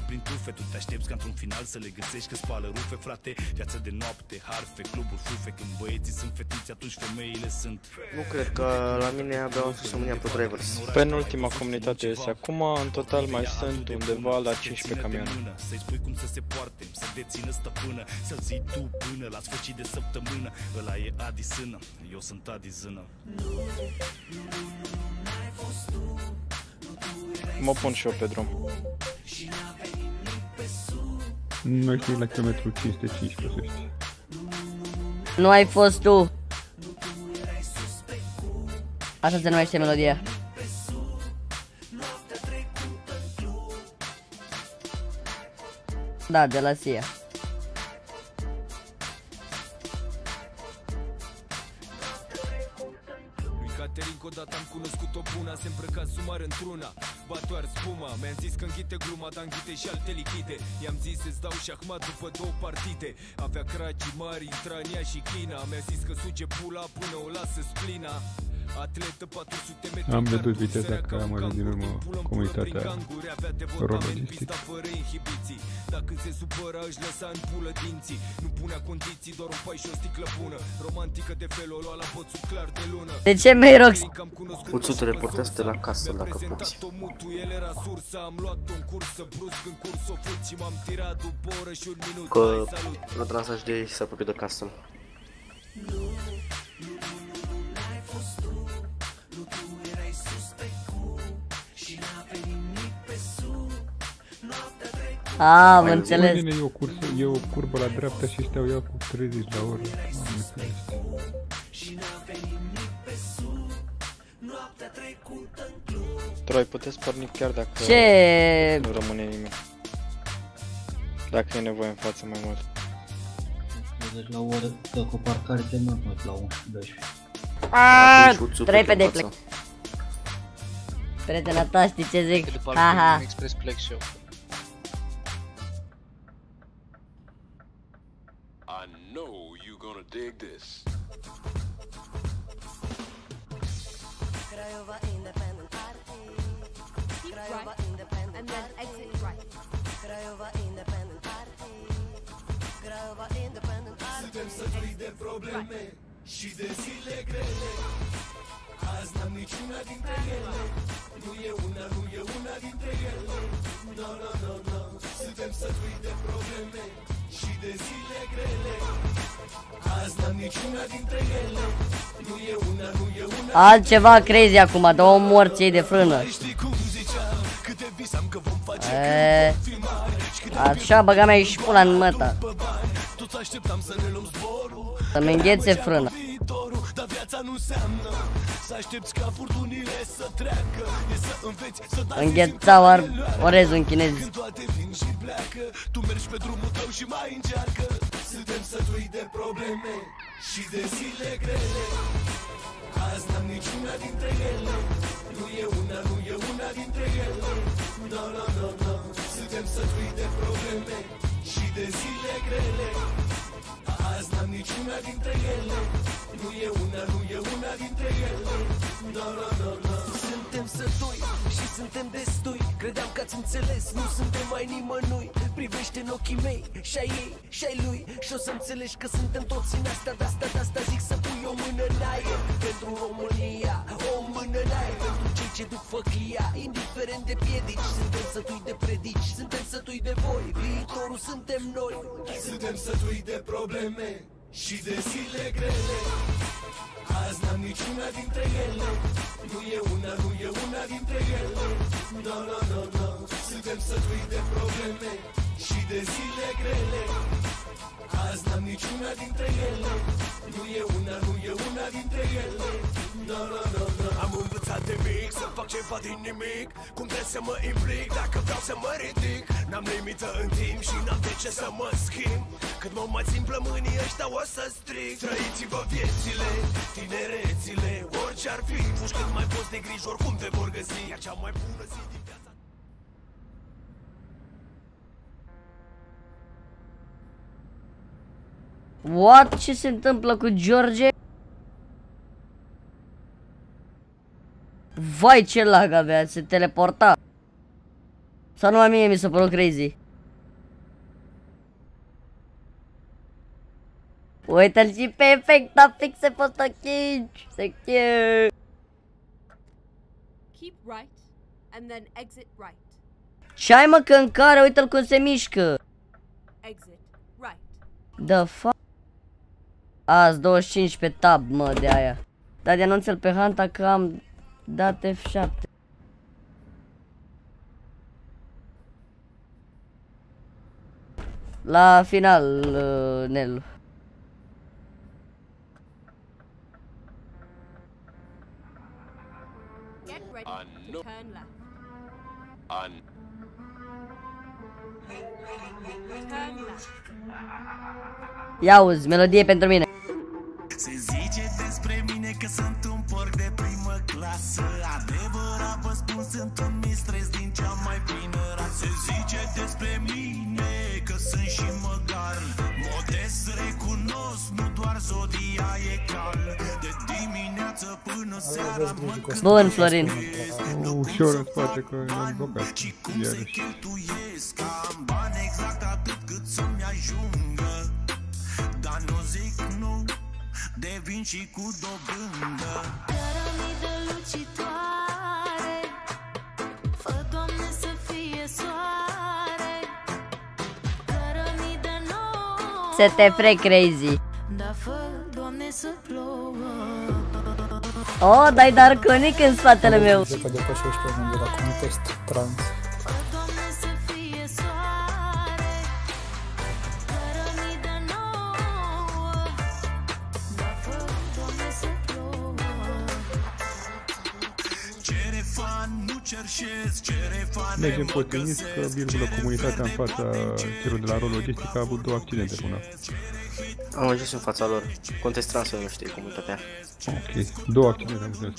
Speaker 2: Nu cred că la mine abia o să mânia pe drivers.
Speaker 12: Penultima comunitate este acum, în total mai sunt undeva la cincisprezece camioane.
Speaker 16: Să-i spui cum să se poarte, să dețină stăpână, să-l ții tu până la sfârșit de săptămână. Ăla e Adi Sână, eu sunt Adi Zână.
Speaker 12: Mă pun și eu pe drum.
Speaker 4: Noi știi la kilometrul cinci sute cincisprezece, să știi.
Speaker 3: Nu ai fost tu. Așa se numește melodia. Da, de la Sia.
Speaker 16: Caterinca, odată am cunoscut o bună, se îmbrăca sumar într-una, ba doar spuma. Mi-am zis că înghite gluma, dar înghite și alte lichide. I-am zis să-ți dau șahmat după două partide. Avea cragii mari, intra în ea și China. Mi-a zis că suge pula până o lasă splina. Atletă patru sute metri.
Speaker 4: Am redus viteza că am ajuns din urmă comunitatea rologistică.
Speaker 16: Dacă se supăra își lăsa în pulă dinții. Nu punea condiții, doar un pai și o sticlă bună. Romantică de fel, o lua la poțul clar de lună.
Speaker 3: De ce Mayrox?
Speaker 2: Puțu, te reportează la casă dacă poți. Că la transaj de se apropie de casă.
Speaker 3: A, am înțeles.
Speaker 4: E o, cursă, e o curbă la dreapta și ăștia o iau cu treizeci la oră. Am înțeles.
Speaker 12: Troi, puteți porni chiar dacă
Speaker 3: Ce?
Speaker 12: nu rămâne nimic. Dacă e nevoie în față mai mult.
Speaker 8: Deci la o oră, dă cu parcare terminat la unsprezece doisprezece.
Speaker 3: Aaaa, repede plec. Prietena ta, știi ce zic? Haha.
Speaker 11: Express plec și eu.
Speaker 15: I know you gonna dig this.
Speaker 16: Craiova Independent Party. Craiova Independent and then exit right. Craiova Independent Party. Craiova Independent Party. Suntem sătui de probleme și de zile grele. Azi n-am niciuna dintre ele. Nu e una, nu e una dintre ele. No, no, no, no. Suntem sătui de probleme și de zile grele. Azi n-am niciuna dintre ele. Nu e una, nu e una.
Speaker 3: Altceva crazy acum, două morți de frână. Eee, așa băga mea și pula în măta. Să-mi înghețe frâna.
Speaker 16: Dar viața nu înseamnă să aștepți ca furtunile să treacă. E să înveți să dai
Speaker 3: înghețau orezul în chinez.
Speaker 16: când toate vin și pleacă. Tu mergi pe drumul tău și mai încearcă. Suntem sătui de probleme și de zile grele. Azi n-am niciuna dintre ele. Nu e una, nu e una dintre ele. No, no, no, no. Suntem sătui de probleme și de zile grele. Azi n-am niciuna dintre ele. Nu e una, nu e una dintre ele. No, no, no, no. Suntem sătui și suntem destui. Credeam că ați înțeles, nu suntem mai nimănui. Privește în ochii mei, și-ai ei, și-ai lui. Și o să înțelegi că suntem toți în asta, de-asta, de-asta zic să pui o mână în aer. Pentru România, o mână în aer. Pentru cei ce duc făclia, indiferent de piedici. Suntem sătui de predici, suntem sătui de voi. Viitorul suntem noi. Suntem sătui de probleme și de zile grele. Azi n-am niciuna dintre ele. Nu e una, nu e una dintre ele. No, no, no, no. Suntem sătui de probleme și de zile grele. Azi n-am niciuna dintre ele. Nu e una, nu e una dintre ele. No, no, no, no. Am învățat de mic să fac ceva din nimic. Cum trebuie să mă implic dacă vreau să mă ridic. N-am limită în timp și n-am de ce să mă schimb. Când mă mai țin plămânii ăștia o să stric. Trăiți-vă viețile, tinerețile. Orice ar fi, fugi cât mai poți de griji, oricum te vor găsi. Iar cea mai bună zi din viața.
Speaker 3: What? Ce se întâmplă cu George? Vai, ce lag avea, se teleporta. Sau numai mie mi s-a părut crazy. Uite-l și pe efect, a fix se postă cage. Se cute.
Speaker 17: Keep right and then exit right.
Speaker 3: Ce-ai mă că în care, uite-l cum se mișcă.
Speaker 17: Exit right.
Speaker 3: The fuck? Azi douăzeci și cinci pe tab, mă, de aia. Dar de anunț-l pe Hanta că am dat F șapte. La final, uh, Nel.
Speaker 17: Get ready to turn left.
Speaker 15: An.
Speaker 17: Turn left.
Speaker 3: Ia auzi, melodie pentru mine.
Speaker 16: Se zice despre mine că sunt un porc de primă clasă. Adevărat vă spun, sunt un mistres din cea mai plină rasă. Se zice despre mine că sunt și măgar. Modest recunosc, nu doar zodia e cal. De dimineață până seara mă cânt.
Speaker 3: Bun, Florin.
Speaker 4: Ușor în spate că ne-am blocat.
Speaker 16: Și cum să cheltuiesc, am bani exact atât cât să-mi ajungă. Dar nu zic nu, devin și cu dobândă. Cărămidă lucitoare, fă, Doamne, să fie soare. Cărămidă nouă,
Speaker 3: Se te frec crazy.
Speaker 16: dar fă, Doamne, să plouă.
Speaker 3: Oh, dai Darkonic în spatele meu.
Speaker 14: Cred că depășește unul de la contest trans.
Speaker 4: Mergem pe tenis că, virgulă, comunitatea în fața celor de la Ro Logistic a avut două accidente până.
Speaker 2: Am ajuns în fața lor. Contest trans, nu știe comunitatea.
Speaker 4: Ok, două accidente am înțeles.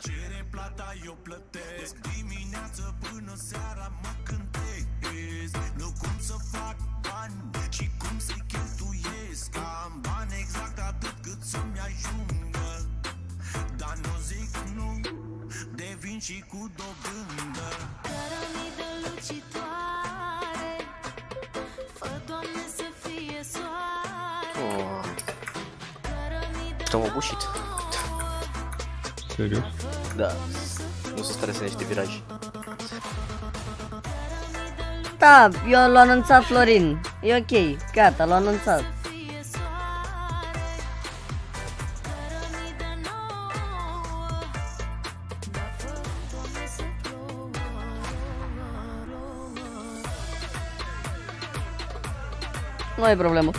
Speaker 16: Și cum să-i cheltuiesc, am bani exact atât cât să-mi ajungă. Dar nu zic nu, devin și cu dobândă. Cărămidă lucitoare, fă, Doamne, să fie soare.
Speaker 2: Oh. Te-am obosit.
Speaker 4: Serios?
Speaker 2: Da. Nu sunt stare să niște viraje.
Speaker 3: Da, eu l-am anunțat Florin. E ok, gata, l-am anunțat. Nu ai problemă.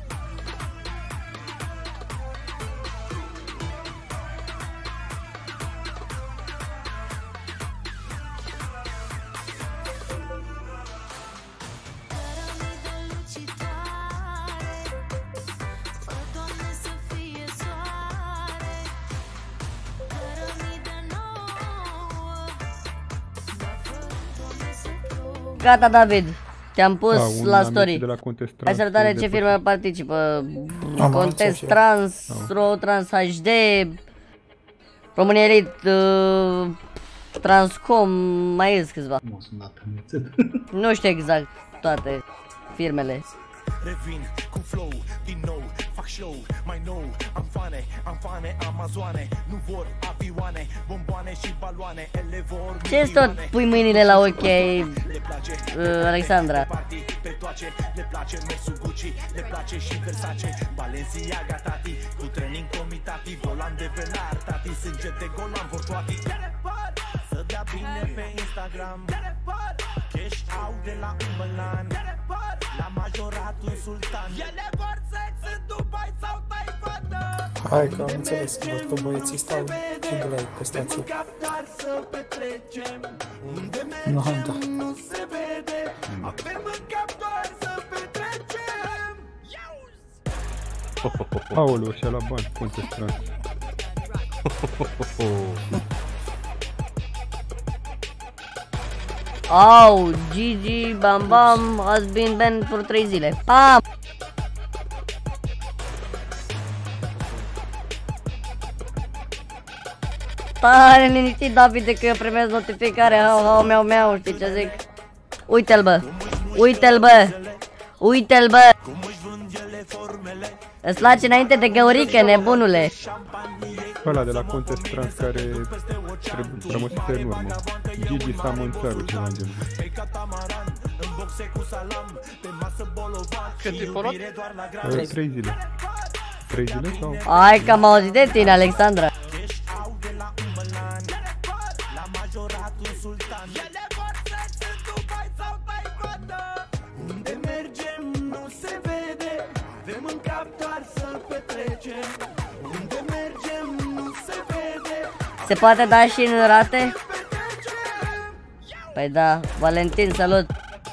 Speaker 3: Gata, David. Te-am pus
Speaker 4: A,
Speaker 3: la story. Hai să vedem ce firme participă. Contest Trans, Ro Trans H D, România Elite, uh, Transcom, mai ies câțiva. Nu știu exact toate firmele.
Speaker 16: Revin cu flow, din nou, fac show, mai nou, am fane, am fane, amazoane, nu vor avioane, bomboane și baloane, ele vor.
Speaker 3: Ce-ți tot pui mâinile la ochi, uh, Alexandra?
Speaker 16: Pe toace, le place mersul Gucci, le place și Versace, Balenciaga tati, cu training comitati, volan de velar tati, sânge de golan vor toati. Să dea bine pe Instagram, cash out de la Umbelan, la majorat un sultan. Ele vor sex în Dubai sau Taiwan.
Speaker 14: Hai că am înțeles, văd că băieții stau singur aici pe stație. Nu, da.
Speaker 4: Aoleu, și-a luat bani, Contest Trans.
Speaker 3: Au, Gigi, Bam Bam, has been banned for trei zile. Pam! Tare liniștit, David, că eu primesc notificare. Hau, hau, meau, meau, știi ce zic? Uite-l, bă! Uite-l, bă! Uite-l, bă! Îți place înainte de găurică, nebunule!
Speaker 4: Ăla de la Contest Trans care rămăsese în urmă. Gigi Samonțaru, ceva în genul.
Speaker 6: Cât e folot?
Speaker 4: Trei zile. Trei zile sau?
Speaker 3: Hai că am auzit de tine, Alexandra. Se poate da și în rate? Păi da, Valentin, salut!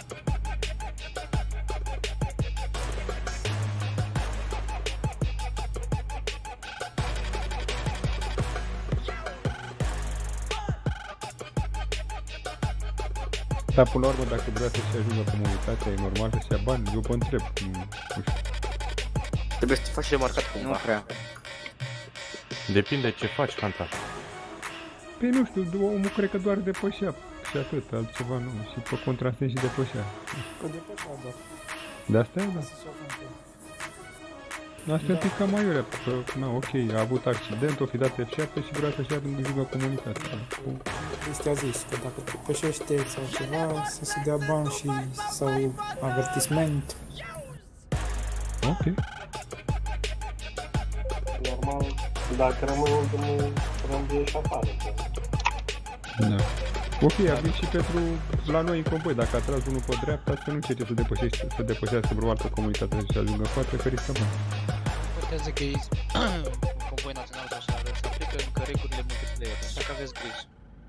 Speaker 4: Dar până la urmă, dacă vrea să-și ajungă comunitatea, e normal să-și ia bani? Eu vă întreb, nu știu.
Speaker 2: Trebuie să te faci remarcat cumva.
Speaker 11: Nu prea.
Speaker 1: Depinde ce faci, Canta.
Speaker 4: Păi nu știu, omul cred că doar depășea și atât, altceva nu. Și pe contrasens și depășea.
Speaker 14: Că depășea, da.
Speaker 4: De asta e, da. Asta e pic cam aiurea, că, na, ok, a avut accident, o fi dat F șapte și vrea să-și ajungă comunitatea.
Speaker 14: Este a zis că dacă depășește sau ceva, să se dea bani și sau avertisment.
Speaker 4: Ok.
Speaker 18: Normal, dacă rămâi ultimul, rămâi și afară.
Speaker 4: Da. Ok, a venit și pentru la noi în convoi, dacă a tras unul pe dreapta, să nu încerce să depășește, să depășească vreo altă comunitate și să ajungă foarte că riscă bani.
Speaker 6: Puteți că e un convoi național sau așa, se aplică încă regulile multiplayer, așa că aveți grijă.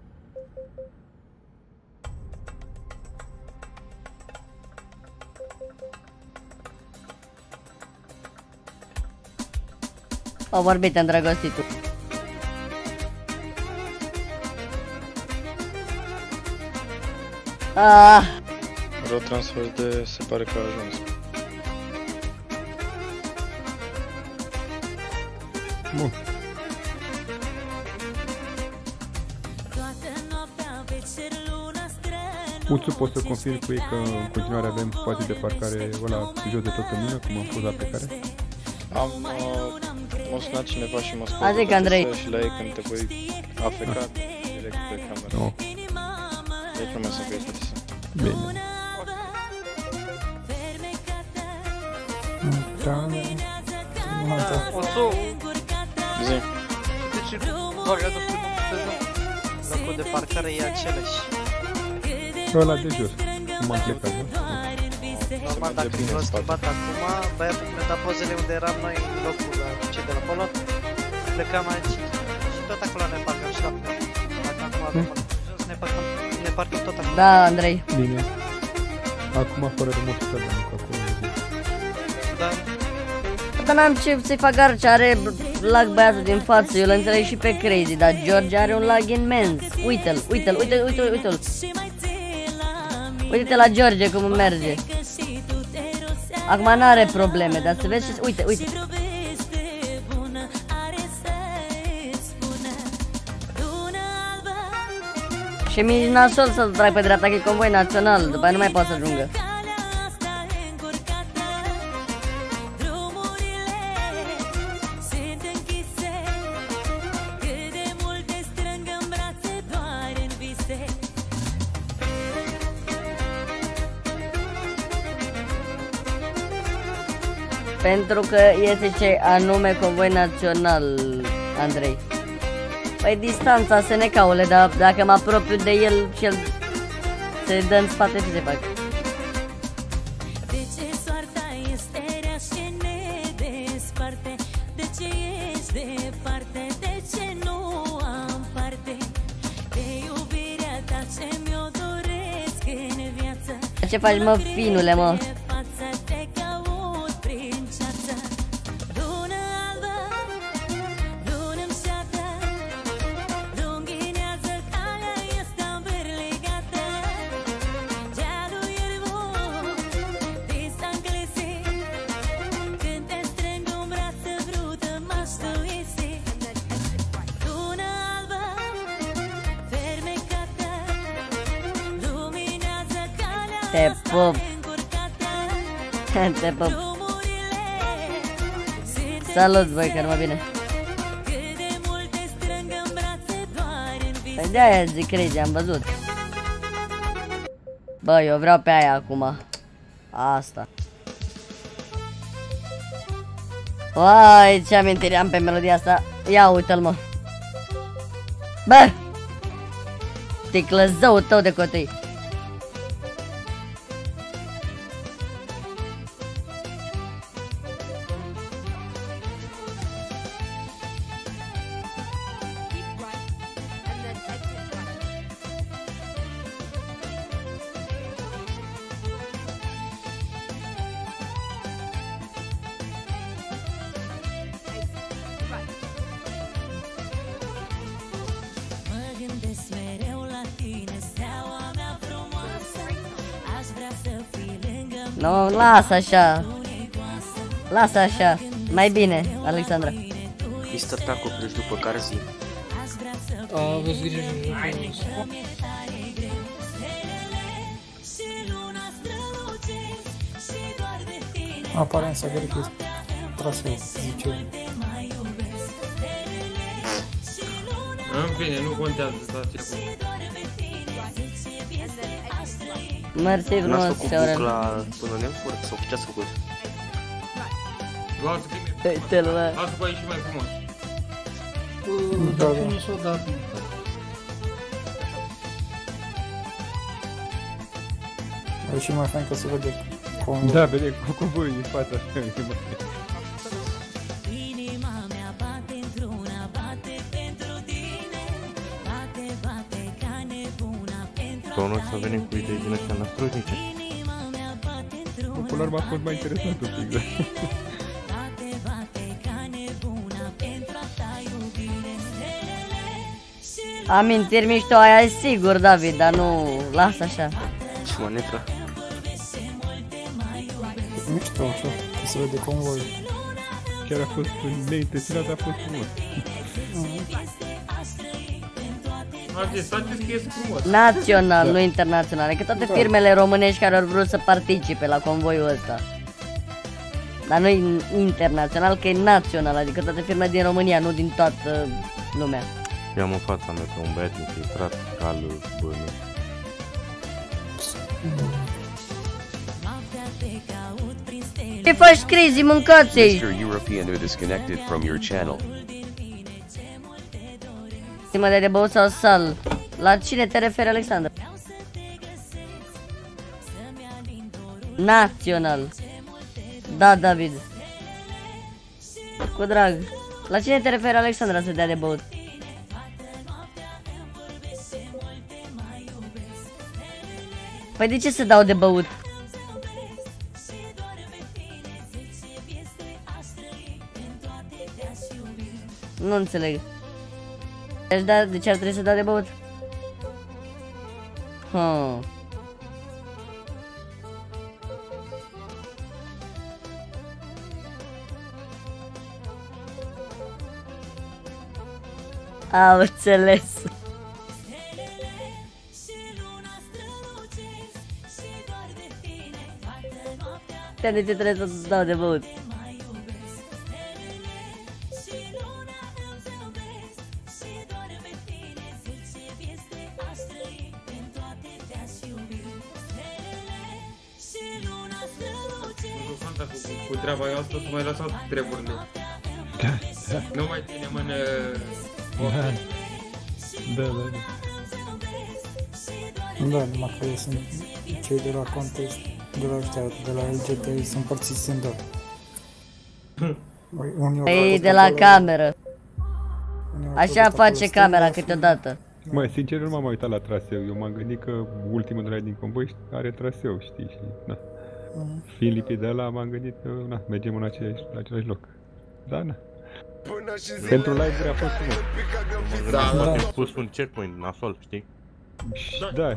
Speaker 3: Au vorbit îndrăgostitul. Ah.
Speaker 12: Rău transfer de se pare că a ajuns.
Speaker 4: Bun. Uțu, poți să confirm cu ei că în continuare avem spații de parcare ăla jos de tot în mână, cum am fost la plecare?
Speaker 12: Am uh, m-a sunat cineva și m-a spus
Speaker 3: Adică, Andrei,
Speaker 12: și la ei când te voi afeca direct pe cameră.
Speaker 4: Oh.
Speaker 12: Deci nu mai sunt pe ei.
Speaker 4: Bine.
Speaker 14: Da, da.
Speaker 6: Oțu!
Speaker 12: Zi.
Speaker 6: Deci, variatul primul locul de parcare e același.
Speaker 4: Ăla de jos, cum am plecat, nu?
Speaker 11: Normal, dacă v-a schimbat acum, băiatul mi-a dat pozele unde eram noi în locul cei de la Polo. Plecam aici și tot acolo ne parcăm și la până. Dacă acum avem jos, ne parcăm, ne parcăm tot acolo.
Speaker 3: Da, Andrei.
Speaker 4: Bine. Acum fără de mototă, că acolo e bine.
Speaker 11: Da.
Speaker 3: Dar n-am ce să-i fac garce, are lag băiatul din față, eu îl înțeleg și pe Crazy, dar George are un lag imens. Uite-l, uite-l, uite-l, uite-l, uite-l. Uite-te la George cum merge. Acum n-are probleme, dar să vezi și... Uite, uite. Și mi-e nasol să-l trag pe dreapta, că e convoi național, după aia nu mai poate să ajungă. Pentru că este ce anume convoi național, Andrei. Păi distanța se ne caule, dar dacă mă apropiu de el și el se dă în spate, ce se fac? Ce faci, mă, finule, mă? Te pup. Te pup. Salut, băi, că numai bine. Păi de-aia zic Crazy, am văzut. Bă, eu vreau pe aia acum. Asta. Uai, ce amintire am pe melodia asta. Ia uite-l, mă. Bă! Ticlăzăul tău de cotei. Nu, lasă așa. Lasă așa. Mai bine, Alexandra.
Speaker 2: mister Taco, pleci după care zi?
Speaker 6: Aveți grijă de
Speaker 14: Aparent s-a găsit traseu, zice eu.
Speaker 19: În fine, nu contează stația cu...
Speaker 3: Mersi frumos,
Speaker 2: N-ați făcut
Speaker 3: Aurel.
Speaker 2: bucla până Nemfurt sau ce ați făcut?
Speaker 19: Luați
Speaker 3: Uite-l, bă.
Speaker 19: Lasă cu aici și mai frumos.
Speaker 8: Da, da. Nu s-o dat.
Speaker 14: E și mai fain că se vede cum...
Speaker 4: Da, vede cu convoiul în fața.
Speaker 1: Tonul să venim cu idei din astea năstrușnice.
Speaker 4: Până la urmă a fost mai interesant un pic, da.
Speaker 3: Amintiri mișto aia e sigur, David, dar nu... Lasă așa.
Speaker 2: Ce manevră?
Speaker 14: Mișto, așa, că se vede convoiul.
Speaker 4: Chiar a fost neintenționat, a fost frumos.
Speaker 3: Național, nu internațional. Adică toate firmele românești care au vrut să participe la convoiul ăsta. Dar nu e internațional, că e național. Adică toate firmele din România, nu din toată lumea.
Speaker 1: Eu am în fața mea pe un băiat infiltrat, cal, bână.
Speaker 3: Ce faci, Crazy, mâncați-i!
Speaker 13: mister European U disconnected from your channel.
Speaker 3: Mă de băut sau sal? La cine te referi, Alexandra? Național. Da, David. Cu drag. La cine te referi, Alexandra, să dea de băut? Păi de ce să dau de băut? Nu înțeleg. Deci da, de ce ar trebui să dau de băut? Hmm. Am înțeles. De ce trebuie să dau de băut?
Speaker 19: Cu treaba asta să mai lăsați treburile. Nu mai ținem în...
Speaker 4: Da, da, da.
Speaker 14: Da, numai că sunt cei de la contest, de la ăștia, de la L G T, sunt împărțiți în două.
Speaker 3: Ei, de la cameră. Așa face camera câteodată.
Speaker 4: Măi, sincer, nu m-am uitat la traseu. Eu m-am gândit că ultimul de la din convoi are traseu, știi, și na. Fiind lipit de ăla, m-am gândit că, na, mergem în același, în același loc. Da, na. Pentru live-uri a fost frumos.
Speaker 1: Da, da, da. Pus un checkpoint nasol, știi?
Speaker 4: Da.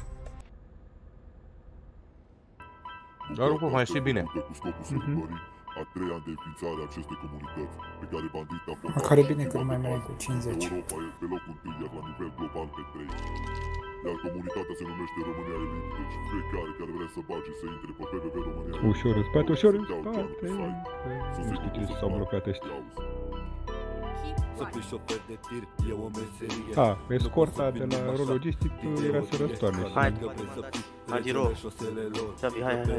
Speaker 1: Dar oricum, mai și bine.
Speaker 15: A treia de înființare a acestei comunități, pe care bandita a fost...
Speaker 14: Măcar e bine că nu mai merg cu cincizeci.
Speaker 15: Europa e pe locul întâi, iar la nivel global pe trei. Iar comunitatea se numește România Elite, deci fiecare care vrea să bage să intre pe w w w punct românia elite.
Speaker 4: Ușor în spate, ușor în spate. Nu știu ce s-au blocat ăștia. A, escorta de la Rologistic era să răstoarne.
Speaker 2: Hai, hai, Ro. Xavi, hai, hai, hai.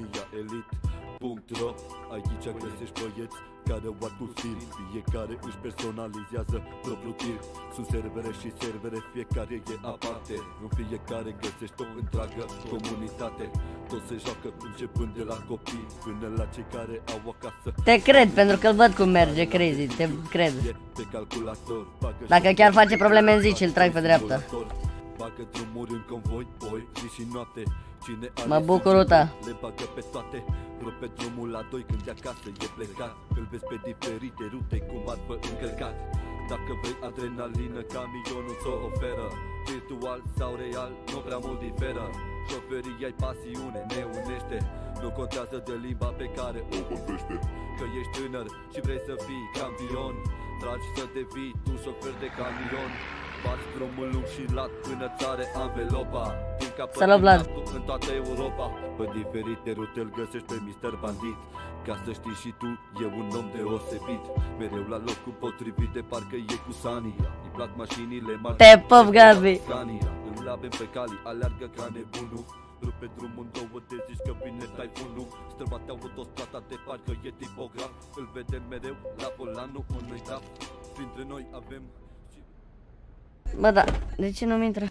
Speaker 16: .ro, aici găsești băieți care au adus stil, fiecare își personalizează propriul tir. Sunt servere și servere, fiecare e aparte. În fiecare găsești o întreagă comunitate. Toți se joacă începând de la copii până la cei care au acasă.
Speaker 3: Te cred, pentru că îl văd cum merge, Crazy, te cred. Dacă chiar face probleme în zi și îl trag pe dreapta.
Speaker 16: Bagă drumuri în convoi, oi, zi și noapte. Cine
Speaker 3: mă bucur, Uta.
Speaker 16: Le bagă pe toate. Rupe drumul la doi când de acasă e plecat. Îl vezi pe diferite rute cu marfă încărcat. Dacă vrei adrenalină, camionul ți-o oferă. Virtual sau real, nu prea mult diferă. Șoferii ai pasiune, ne unește. nu contează de limba pe care o vorbește. Că ești tânăr și vrei să fii campion, tragi să devii tu șofer de camion. Bați drumul lung și lat până țare anvelopa. Din capăt în toată Europa. Pe diferite rute îl găsești pe mister Bandit. Ca să știi și tu, e un om deosebit. Mereu la locul potrivit, de parcă e cu Sani. Îi plac mașinile mari.
Speaker 3: Te pop, Gabi.
Speaker 16: Îl avem pe cali, aleargă ca nebunul. Rupe drumul în două, te zici că vine taifunul. Străbate autostrada de parcă e tipograf. Îl vedem mereu la volanul unui taf. Printre noi avem...
Speaker 3: Bă, da, de ce nu-mi intră?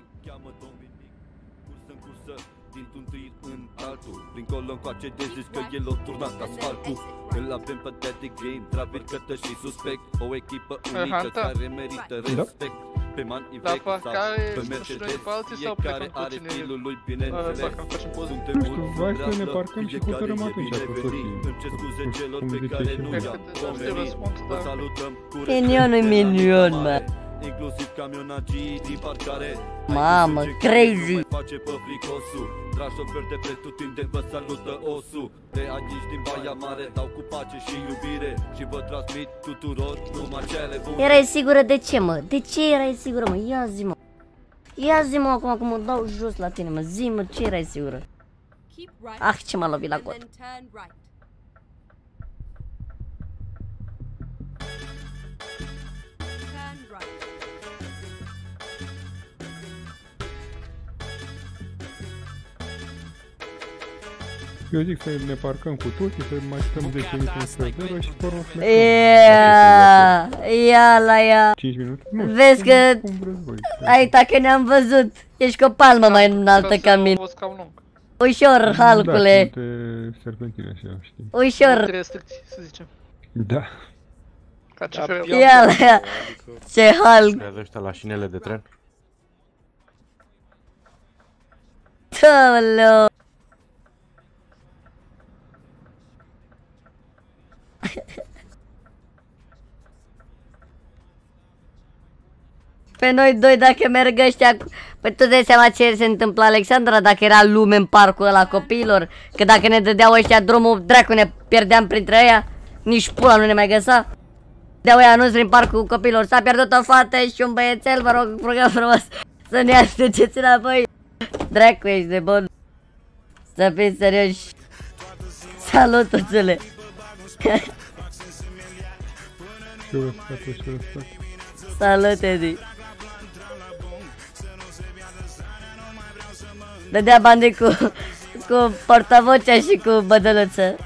Speaker 16: Dintr-un tir în altul, prin colo încoace de zici că el o turnat asfaltul. Îl avem pe Daddy Game, Travir, Cătă și Suspect. O echipă unică care merită respect. Pe Man Ivec sau pe Mercedes, fiecare are stilul lui, bineînțeles. Suntem mulți,
Speaker 4: hai să ne parcăm și hotărâm atunci cu toții.
Speaker 16: Îmi cer scuze celor pe care nu i-am pomenit. Vă salutăm cu respect.
Speaker 3: Minionul minion, mă.
Speaker 16: Inclusiv camionagii din parcare.
Speaker 3: Mamă, crazy.
Speaker 16: Face pe fricosul. Dragi șoferi de pretutindeni, vă salută osul. De aici din Baia Mare dau cu pace și iubire. Și vă transmit tuturor numai cele bune.
Speaker 3: Erai sigură de ce, mă? De ce erai sigură, mă? Ia zi, mă. Ia zi, mă, acum că mă dau jos la tine, mă. Zi, mă, ce erai sigură? Ah, ce m-a lovit la cot.
Speaker 4: Eu zic să ne parcăm cu toții, să mai stăm zece minute în scădere și pe urmă să ne
Speaker 3: Ia, ia la ea.
Speaker 4: cinci minute?
Speaker 3: Vezi că... Ai, dacă ne-am văzut. Ești cu o palmă mai înaltă ca mine. Ușor, halcule.
Speaker 4: Da, multe serpentine așa, știi.
Speaker 3: Ușor.
Speaker 6: Restricții, să zicem.
Speaker 4: Da.
Speaker 6: Ca ce
Speaker 3: ia la ea. Ce halc.
Speaker 1: Creează ăștia la șinele de tren.
Speaker 3: Tălău. Pe noi doi dacă merg ăștia. Păi tu dai seama ce se întâmplă, Alexandra, dacă era lume în parcul ăla copiilor. Că dacă ne dădeau ăștia drumul, dracu, ne pierdeam printre ăia. Nici pula nu ne mai găsa. Deau ăia anunț prin parcul copiilor. S-a pierdut o fată și un băiețel, vă rog, rugăm frumos să ne aduceți înapoi. Dracu, ești de bun. Să fii serioși. Salut, tuțule. Salut, Edi. Dădea bani cu, cu portavocea și cu bădăluță.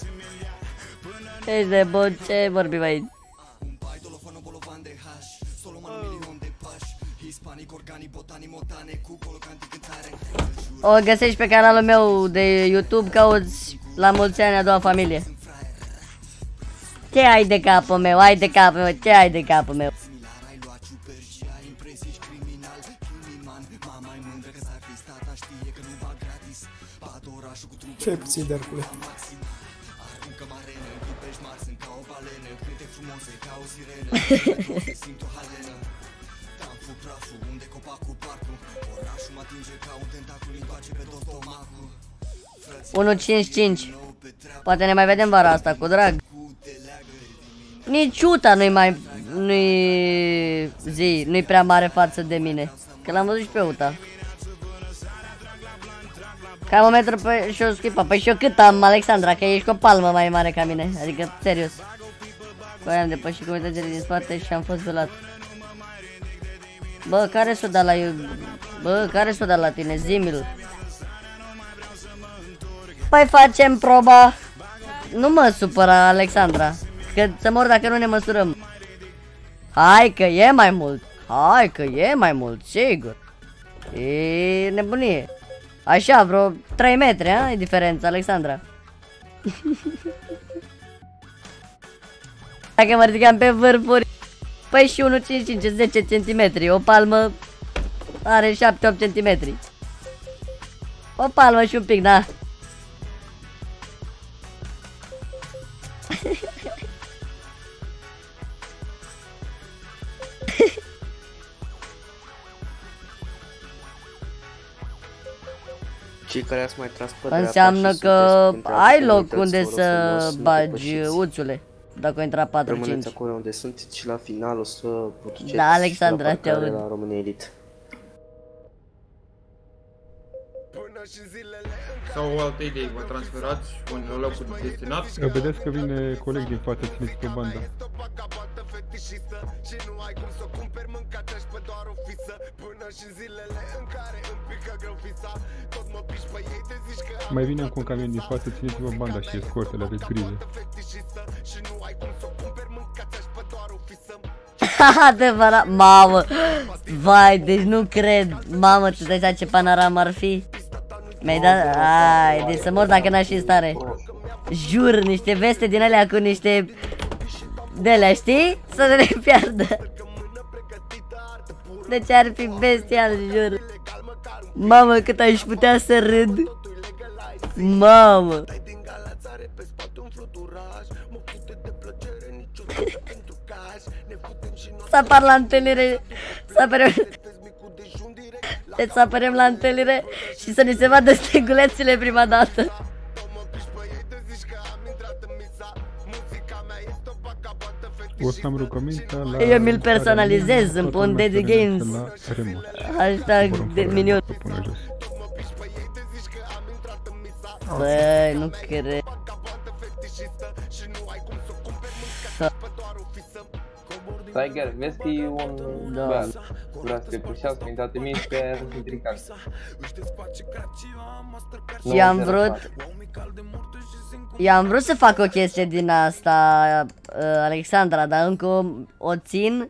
Speaker 3: Ești de bun, ce vorbim aici? O găsești pe canalul meu de YouTube, cauți La mulți ani a doua familie. Ce ai de capul meu? Ai de capul meu? Ce ai de capul meu?
Speaker 14: Ce puțin de arcule?
Speaker 3: unu cinci cinci. Poate ne mai vedem vara asta, cu drag. Nici Uta nu-i mai... nu-i... zi, nu-i prea mare față de mine. Că l-am văzut și pe Uta. Cam o metru pe... și o schipa. Păi și eu cât am, Alexandra? Că ești cu o palmă mai mare ca mine. Adică, serios. Păi am depășit comunitățile din spate și am fost violat. Bă, care s-o dat la eu? Bă, care s-o dat la tine? Zi-mi-l. Păi facem proba. Nu mă supăra, Alexandra. Că să mor dacă nu ne măsurăm. Hai că e mai mult. Hai că e mai mult, sigur. E nebunie. Așa, vreo trei metri, a? E diferența, Alexandra. Dacă mă ridicam pe vârfuri. Păi și unu cinci cinci, zece centimetri. O palmă are șapte opt centimetri. O palmă și un pic, da.
Speaker 2: Cei care ați mai tras pe dreapta
Speaker 3: înseamnă
Speaker 2: și
Speaker 3: că
Speaker 2: sunteți printre
Speaker 3: ai
Speaker 2: alte
Speaker 3: loc
Speaker 2: comunități,
Speaker 3: unde
Speaker 2: vă rog
Speaker 3: să
Speaker 2: frumos, nu
Speaker 3: bagi
Speaker 2: depășiți.
Speaker 3: uțule. Dacă o intra patru cinci.
Speaker 2: Rămâneți acolo unde sunteți și la final o să duceți
Speaker 3: Da, Alexandra,
Speaker 2: la
Speaker 3: te
Speaker 2: parcare
Speaker 3: aud.
Speaker 2: la România Elite.
Speaker 19: Sau o altă idee, vă transferați un locul destinat?
Speaker 4: Vedeți că vine coleg din față, țineți pe bandă. Mai vine încă un camion din față, țineți-vă banda și escortele, aveți grijă.
Speaker 3: Adevărat, mamă. Vai, deci nu cred. Mamă, tu dai seama ce panoramă ar fi? Mi-ai dat... Ai, deci să mor dacă n-aș fi în stare. Jur, niște veste din alea cu niște... de-alea, știi? Să ne piardă. Deci ar fi bestial, jur. Mamă, cât aș putea să râd. Mamă. Să apar la întâlnire. Să apărem. Deci să apărem la întâlnire și să ni se vadă stegulețele prima dată.
Speaker 4: O să am rugămintea la...
Speaker 3: Eu mi-l personalizez, îmi pun Daddy Games. Hashtag de minion. Băi, nu cred.
Speaker 20: Tiger, vezi că e un băiat, vrea să te pușească, a intrat în mișcă, nu intri în casă.
Speaker 3: Și am vrut... Eu am vrut să fac o chestie din asta, uh, Alexandra, dar încă o, o țin.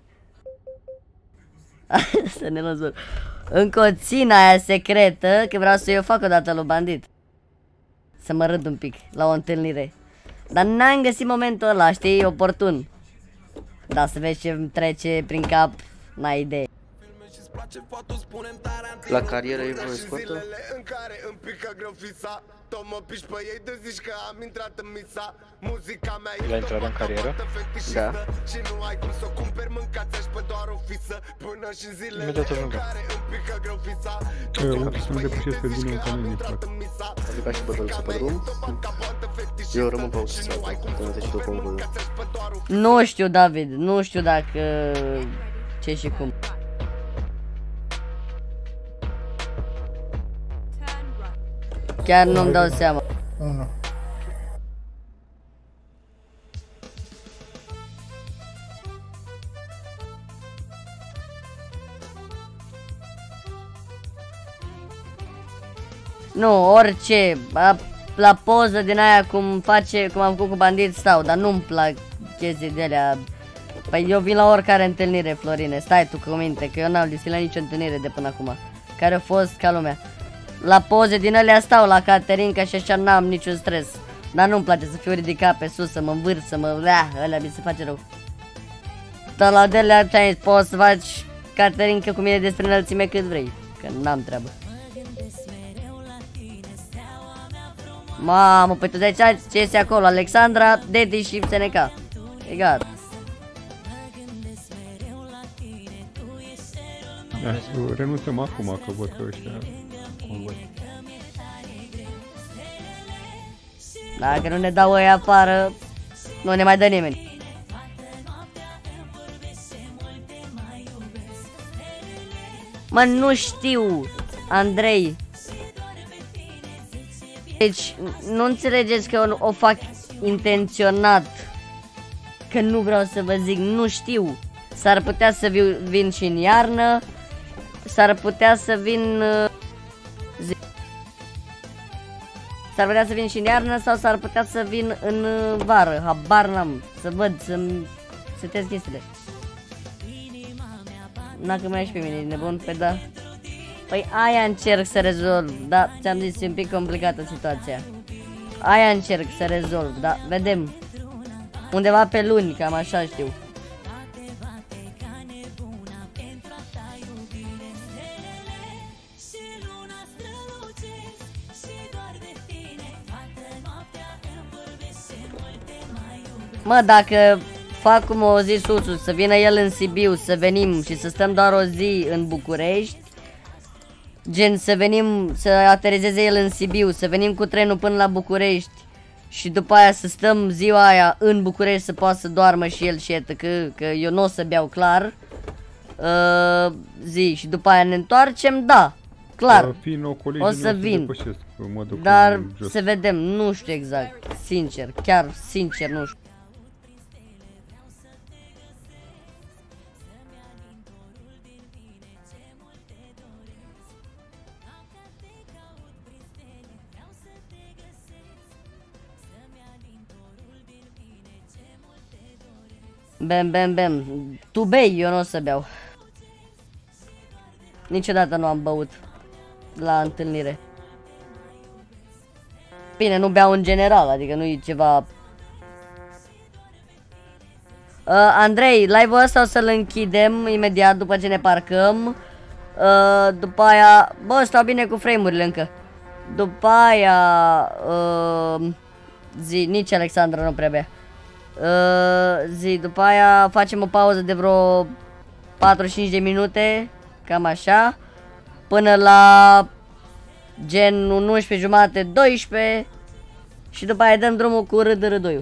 Speaker 3: Să ne lăsăm. Încă o țin aia secretă, că vreau să eu fac o dată lui Bandit. Să mă râd un pic, la o întâlnire. Dar n-am găsit momentul ăla, știi, oportun. Da, să vezi ce îmi trece prin cap, n-ai idee.
Speaker 2: La carieră e vreo escortă?
Speaker 6: La intrarea în carieră?
Speaker 2: Da.
Speaker 6: Imediat ajungem.
Speaker 4: Eu să nu depășesc că vine un camion din față.
Speaker 2: Adică și bătăluță pe drum. Eu rămân pe autostradă, până te și tu convoiul.
Speaker 3: Nu știu, David, nu știu dacă... ce și cum. Chiar nu-mi dau seama.
Speaker 14: Unu.
Speaker 3: Nu, orice, la, la poză din aia cum face, cum am făcut cu Bandit stau, dar nu-mi plac chestii de alea. Păi eu vin la oricare întâlnire, Florine, stai tu cu minte, că eu n-am lipsit la nicio întâlnire de până acum, care a fost ca lumea. La poze din alea stau, la Caterinca și așa n-am niciun stres. Dar nu-mi place să fiu ridicat pe sus, să mă învârt, să mă... Lea, ălea mi se face rău. Dar la de-alea ce-ai zis, poți să faci Caterinca cu mine despre înălțime cât vrei, că n-am treabă. Mamă, păi tu de ce ce este acolo? Alexandra, Daddy și S N K. E gata.
Speaker 4: Da, renunțăm acum că văd că ăștia convoi.
Speaker 3: Dacă nu ne dau ăia afară, nu ne mai dă nimeni. Mă, nu știu, Andrei. Deci, nu înțelegeți că o, o fac intenționat. Că nu vreau să vă zic, nu știu. S-ar putea să viu, vin și în iarnă. S-ar putea să vin... Zi. S-ar putea să vin și în iarnă sau s-ar putea să vin în vară. Habar n-am. Să văd, să-mi setez chestiile. N-a mai și pe mine, nebun, pe da. Păi aia încerc să rezolv, da, ți-am zis, e un pic complicată situația. Aia încerc să rezolv, da, vedem. Undeva pe luni, cam așa știu. Mă, dacă fac cum o zi Susu, să vină el în Sibiu, să venim și să stăm doar o zi în București, Gen să venim, să aterizeze el în Sibiu, să venim cu trenul până la București și după aia să stăm ziua aia în București să poată să doarmă și el și etă, că, că eu nu o să beau, clar. Uh, zi, și după aia ne întoarcem, da, clar, o să vin, dar să vedem, nu știu exact, sincer, chiar sincer nu știu. Bem, bem, bem. Tu bei, eu nu o să beau. Niciodată nu am băut la întâlnire. Bine, nu beau în general, adică nu e ceva... Uh, Andrei, live-ul ăsta o să-l închidem imediat după ce ne parcăm. Uh, după aia... Bă, stau bine cu frame-urile încă. După aia... Uh, zi, nici Alexandra nu prea bea. Uh, zi, după aia facem o pauză de vreo patruzeci și cinci de minute, cam așa, până la gen unsprezece jumate, doisprezece și după aia dăm drumul cu R D R doi-ul.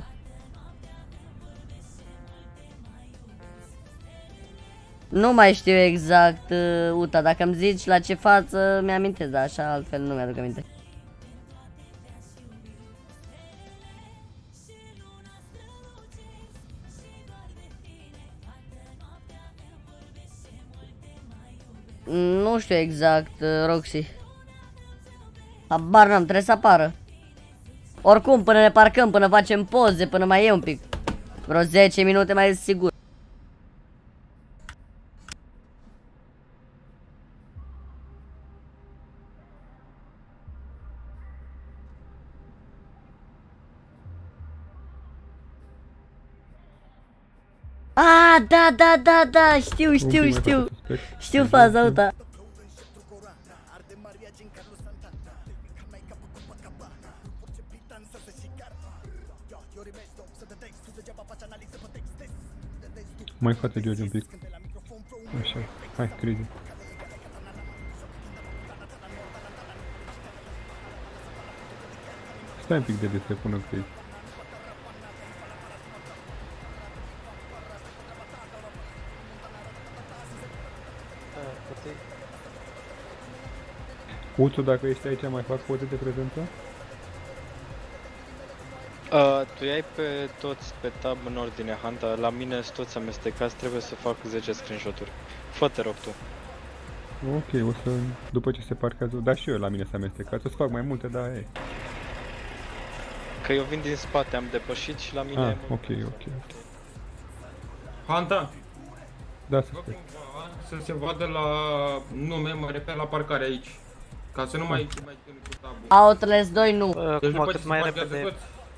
Speaker 3: Nu mai știu exact, uh, Uta, dacă îmi zici la ce față mi-amintesc, dar așa altfel nu mi-aduc aminte. Nu știu exact, Roxy. Habar n-am, trebuie să apară. Oricum, până ne parcăm, până facem poze, până mai e un pic. Vreo zece minute mai e sigur. Ah, da, da, da, da, știu, știu, știu. Știu faza asta.
Speaker 4: Mai fate George un pic. Așa, hai, crede. Stai un pic de despre până crezi. Uțu, dacă ești aici, mai fac poze de prezență?
Speaker 12: Uh, tu iai pe toți pe tab în ordine, Hanta, la mine sunt toți amestecați, trebuie să fac zece screenshot-uri. Fă, te rog tu.
Speaker 4: Ok, o să, după ce se parchează, da și eu la mine să amestecați, o să fac mai multe, dar e.
Speaker 12: Că eu vin din spate, am depășit și la mine...
Speaker 4: Ah, ok, ok.
Speaker 19: Hanta!
Speaker 4: Da, să spui.
Speaker 19: Să se vadă la nume, mă refer la parcare aici. Ca să nu mai mai țin cu tabul.
Speaker 3: Outlast doi nu.
Speaker 19: Deci după ce se parchează toți.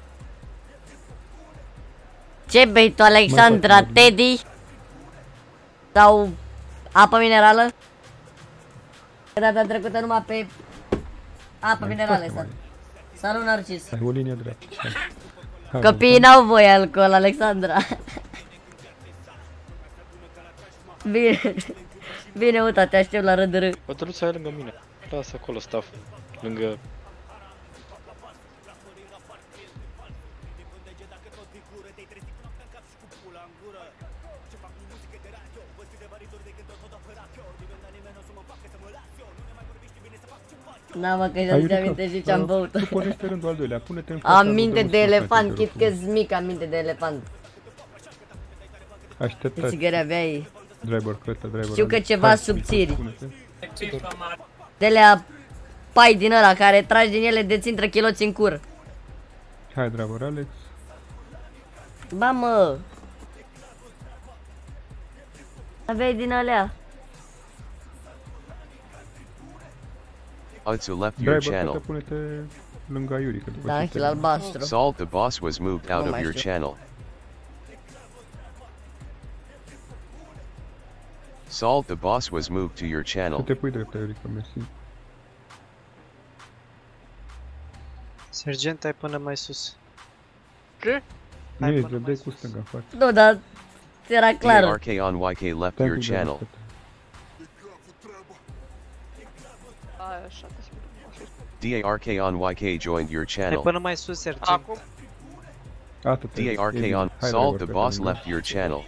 Speaker 3: Ce bei tu, Alexandra? Teddy? Sau apă minerală? Data trecută numai pe apă minerală stat. Salut, Narcis.
Speaker 4: Ai o linie dreaptă.
Speaker 3: Copiii n-au voie alcool, Alexandra. Bine. Bine, uita, te aștept la R D R.
Speaker 12: Bătăluța e lângă mine. Lasă acolo staff. Lângă...
Speaker 3: Na, mă, că îți aminte și ce-am băut.
Speaker 4: Tu pornești pe rândul al doilea, pune-te în
Speaker 3: Am minte de elefant, chit că-s mic, am minte de elefant.
Speaker 4: Așteptați.
Speaker 3: Țigări aveai.
Speaker 4: Driver, cătă, driver.
Speaker 3: Știu că ceva subțiri. De-alea pai din ăla care tragi din ele de-ți intră chiloți în cur.
Speaker 4: Hai, driver, Alex.
Speaker 3: Ba, mă. Aveai din alea.
Speaker 13: Utsu left your channel.
Speaker 3: Da, kill albastru.
Speaker 13: Salt the boss was moved out of your channel. Salt the boss was moved to your channel.
Speaker 4: Te pui drept, Eurica, mersi.
Speaker 11: Sergent, ai până mai sus.
Speaker 9: Ce?
Speaker 4: Nu e drept, dai cu stânga, faci.
Speaker 3: Nu, dar era clar.
Speaker 13: R K on Y K left your channel.
Speaker 21: Aia, așa, te spun.
Speaker 13: D A R K on Y K joined your
Speaker 11: Hai
Speaker 13: channel.
Speaker 11: până mai sus, Sergiu.
Speaker 21: Acum?
Speaker 4: Atât.
Speaker 13: D A R K on Solve the boss left your channel.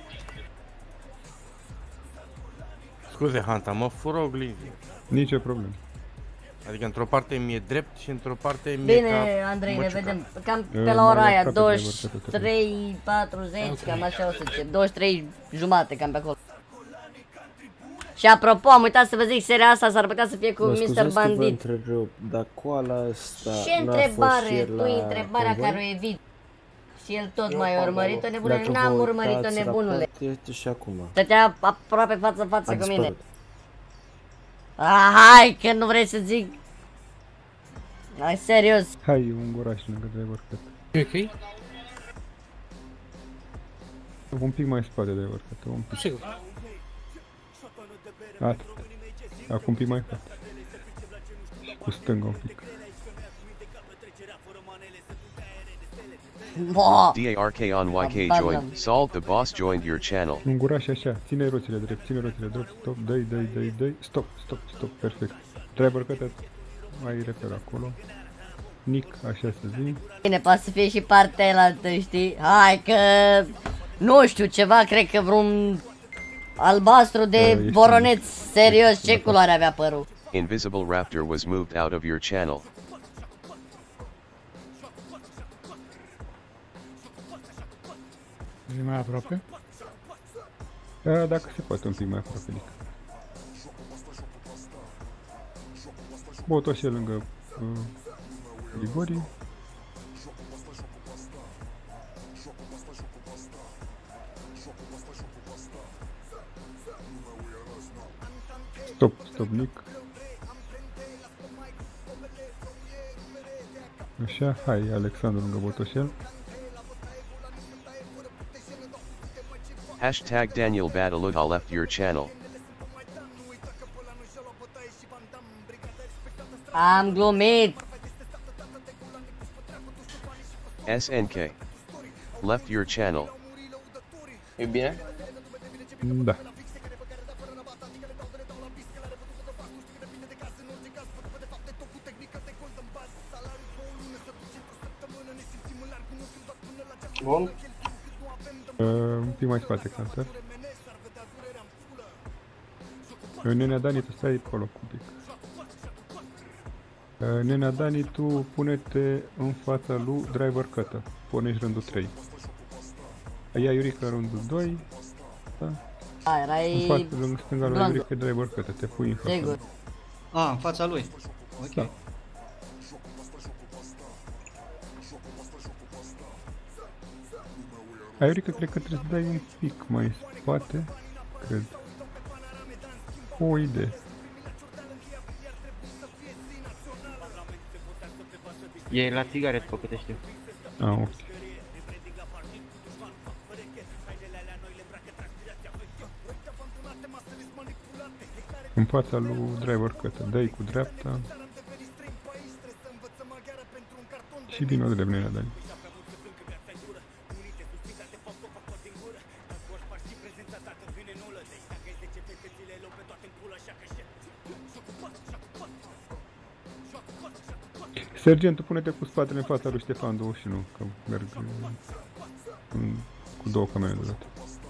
Speaker 1: Scuze, Hanta, mă fură oglinzi.
Speaker 4: Nicio problemă.
Speaker 1: Adică într-o parte mi-e drept și într-o parte mi-e
Speaker 3: Bine,
Speaker 1: ca
Speaker 3: Andrei, ne
Speaker 1: măciuca.
Speaker 3: vedem cam pe la ora aia, douăzeci și trei patruzeci, cam așa o să zicem, douăzeci și trei jumate, cam pe acolo. Și apropo, am uitat să vă zic, seria asta s-ar putea să fie cu mister Bandit.
Speaker 7: Dar coala asta
Speaker 3: Ce întrebare, tu întrebarea care o evit. Și el tot mai a urmărit-o nebunule, n-am urmărit-o nebunule.
Speaker 7: Este și acum.
Speaker 3: Stătea aproape față-față cu mine. Ah, hai, că nu vrei să zic. Hai, serios.
Speaker 4: Hai, un guraș lângă driver cut.
Speaker 5: E ok?
Speaker 4: Un pic mai spate driver cut, un pic.
Speaker 5: Sigur.
Speaker 4: Atât. Acum un pic mai spate. Și cu stânga un pic.
Speaker 13: D A R K on Y K joined. Solve the boss joined your channel.
Speaker 4: Un guraș așa, ține roțile drept, ține roțile drept, stop, dai, dai, dai, dai, stop, stop, stop, perfect. Driver cut, mai reper acolo. Nick, așa să zic.
Speaker 3: Bine, poate să fie și partea aia, știi? Hai că... Nu știu, ceva, cred că vreun... Albastru de boroneț, serios, ce culoare avea părul?
Speaker 13: Invisible Raptor was moved out of your channel.
Speaker 5: E mai aproape?
Speaker 4: Da, dacă se poate un pic mai aproape. Botoșe lângă uh, Grigori. Stop, stop, Nick. Așa, hai, Alexandru lângă Botoșel.
Speaker 13: Hashtag Daniel Badaluta left your channel.
Speaker 3: Am glumit.
Speaker 13: S N K left your channel.
Speaker 20: E bine?
Speaker 4: Da.
Speaker 18: Bun.
Speaker 4: Uh, un pic mai spate, Cancer. Uh, Nenea Dani, tu stai acolo cu un pic. Uh, Nenea Dani, tu pune-te în fața lui Driver Cutter. Punești rândul trei. Ia Iurica rândul doi. Da.
Speaker 3: A, erai...
Speaker 4: În fața, lângă stânga lui Iurica, Driver Cutter. Te pui în fața.
Speaker 3: Sigur.
Speaker 8: A, în fața lui. Ok.
Speaker 4: Da. Iurica, cred că trebuie să dai un pic mai spate. Cred. O idee.
Speaker 22: E la țigaret, pe câte știu.
Speaker 4: Ah, ok. În fața lui Driver Cutter, dai cu dreapta. Și din nou de Nenea Dani. Sergentul, pune-te cu spatele în fața lui Ștefan douăzeci și nouă, că merg în, cu două camere deodată.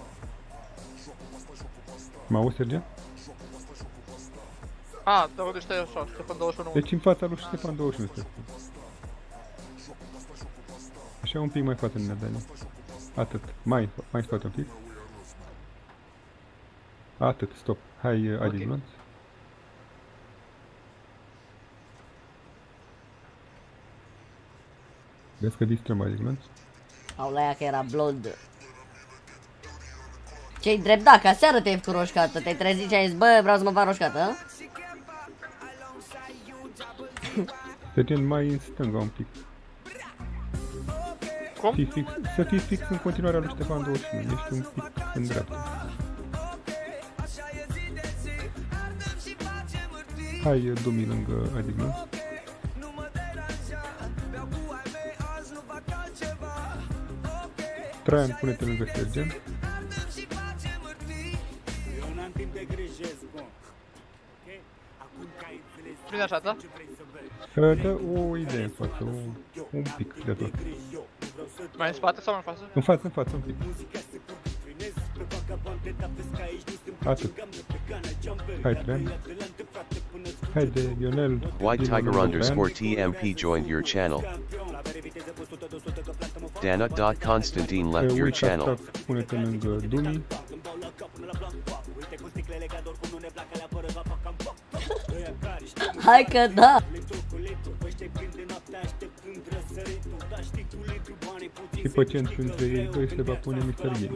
Speaker 4: Mă auzi, Sergent?
Speaker 21: A, te auzi, stai așa, Ștefan douăzeci și unu.
Speaker 4: Deci în fața lui Ștefan douăzeci și unu. Așa un pic mai față, Nenea Dani. Atât. Mai, mai spate un pic. Atât, stop. Hai, Adi Glonț. Vezi că distrăm Adi Glonț?
Speaker 3: Aula aia că era blood. Ce-i drept, da, ca seară te-ai făcut roșcată, te-ai trezit și ai zis, bă, vreau să mă fac roșcată, a?
Speaker 4: Sergent, mai în stânga un pic.
Speaker 21: Cum?
Speaker 4: Fii fix, să fii fix în continuarea lui Ștefan douăzeci și unu, ești un pic în dreapta. Hai, du-mi lângă Adi Glonț. Traian, pune-te lângă Sergent.
Speaker 21: Prinde așa, da?
Speaker 4: Dă o idee în față, o, un pic de tot.
Speaker 21: Mai în spate sau mai în față?
Speaker 4: În față, în față, un pic. Atât. Hai, Tren. Haide, Ionel.
Speaker 13: White Tiger underscore T M P joined your channel. Dana.Constantine left your channel.
Speaker 4: Pune-te lângă Dumi.
Speaker 3: Hai că da!
Speaker 4: Și pe centru între ei doi se va pune mister Game.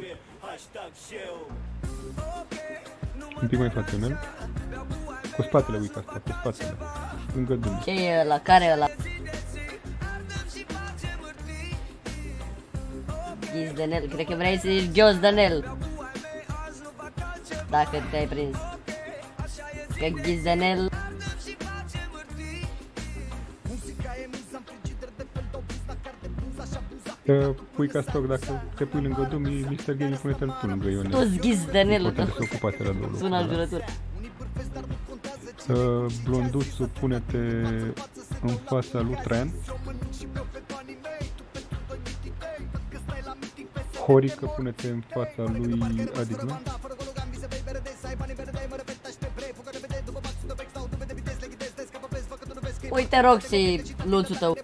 Speaker 4: Un pic mai față, Ionel. Cu spatele, uite asta, cu spatele. Lângă Dumi.
Speaker 3: Ce e ăla? Care e ăla? Ghiz Danel, cred că vrei să zici Ghios Danel. Dacă te-ai prins. Că Ghiz Danel...
Speaker 4: Că pui ca stoc, dacă te pui lângă Dumi, mister Game pune-te tu lângă Ionel.
Speaker 3: Tu-ți Ghiz Danelul tău.
Speaker 4: Important să ocupați la două locuri.
Speaker 3: Sună jurătură.
Speaker 4: Uh, Blonduțul, pune-te în fața lui Tren. Horică, pune-te în fața lui Adigman.
Speaker 3: Uite Roxy, luțul tău.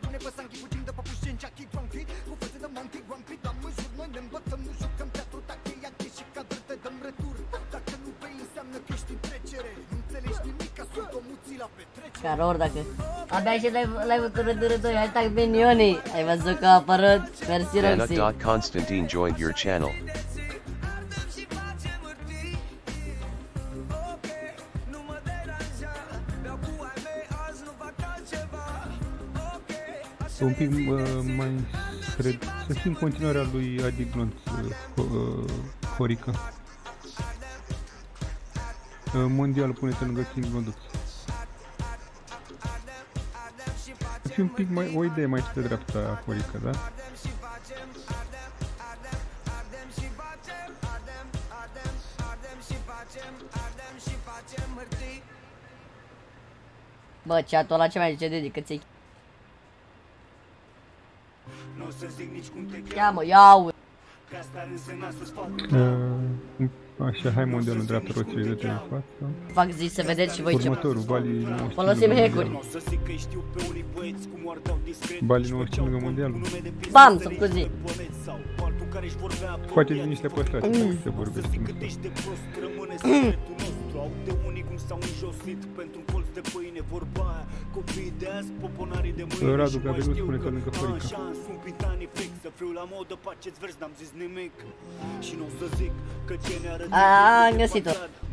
Speaker 3: Care ori dacă... Abia și l-ai văzut râdură doi, hashtag Benioni. Ai văzut că a apărut, mersi Roxy.
Speaker 13: Dana.Constantine joined your channel.
Speaker 4: Un pic uh, mai cred, să fim continuarea lui Adi Glonț, uh, uh, Horica. Uh, mondial, pune-te lângă King Blonduț. Să fii un pic mai, o idee mai spre dreapta Horica, da?
Speaker 3: Bă, chat-ul ăla ce mai zice dedică-ți-i? Ia mă, iau!
Speaker 4: Uh, așa, hai mondialul dreaptă, roțile de te în față.
Speaker 3: Fac zi să vedeți și voi ce...
Speaker 4: Următorul, Bali nouăzeci și cinci.
Speaker 3: Folosim hack-uri.
Speaker 4: Bali nouăzeci și cinci lângă mondialul.
Speaker 3: Bam, să-mi cu zi.
Speaker 4: Faceți niște păstrați,
Speaker 3: mm.
Speaker 4: dacă se vorbește.
Speaker 3: Mm.
Speaker 4: Radu Gabriel, spune-te lângă Horica.
Speaker 3: A, am găsit-o.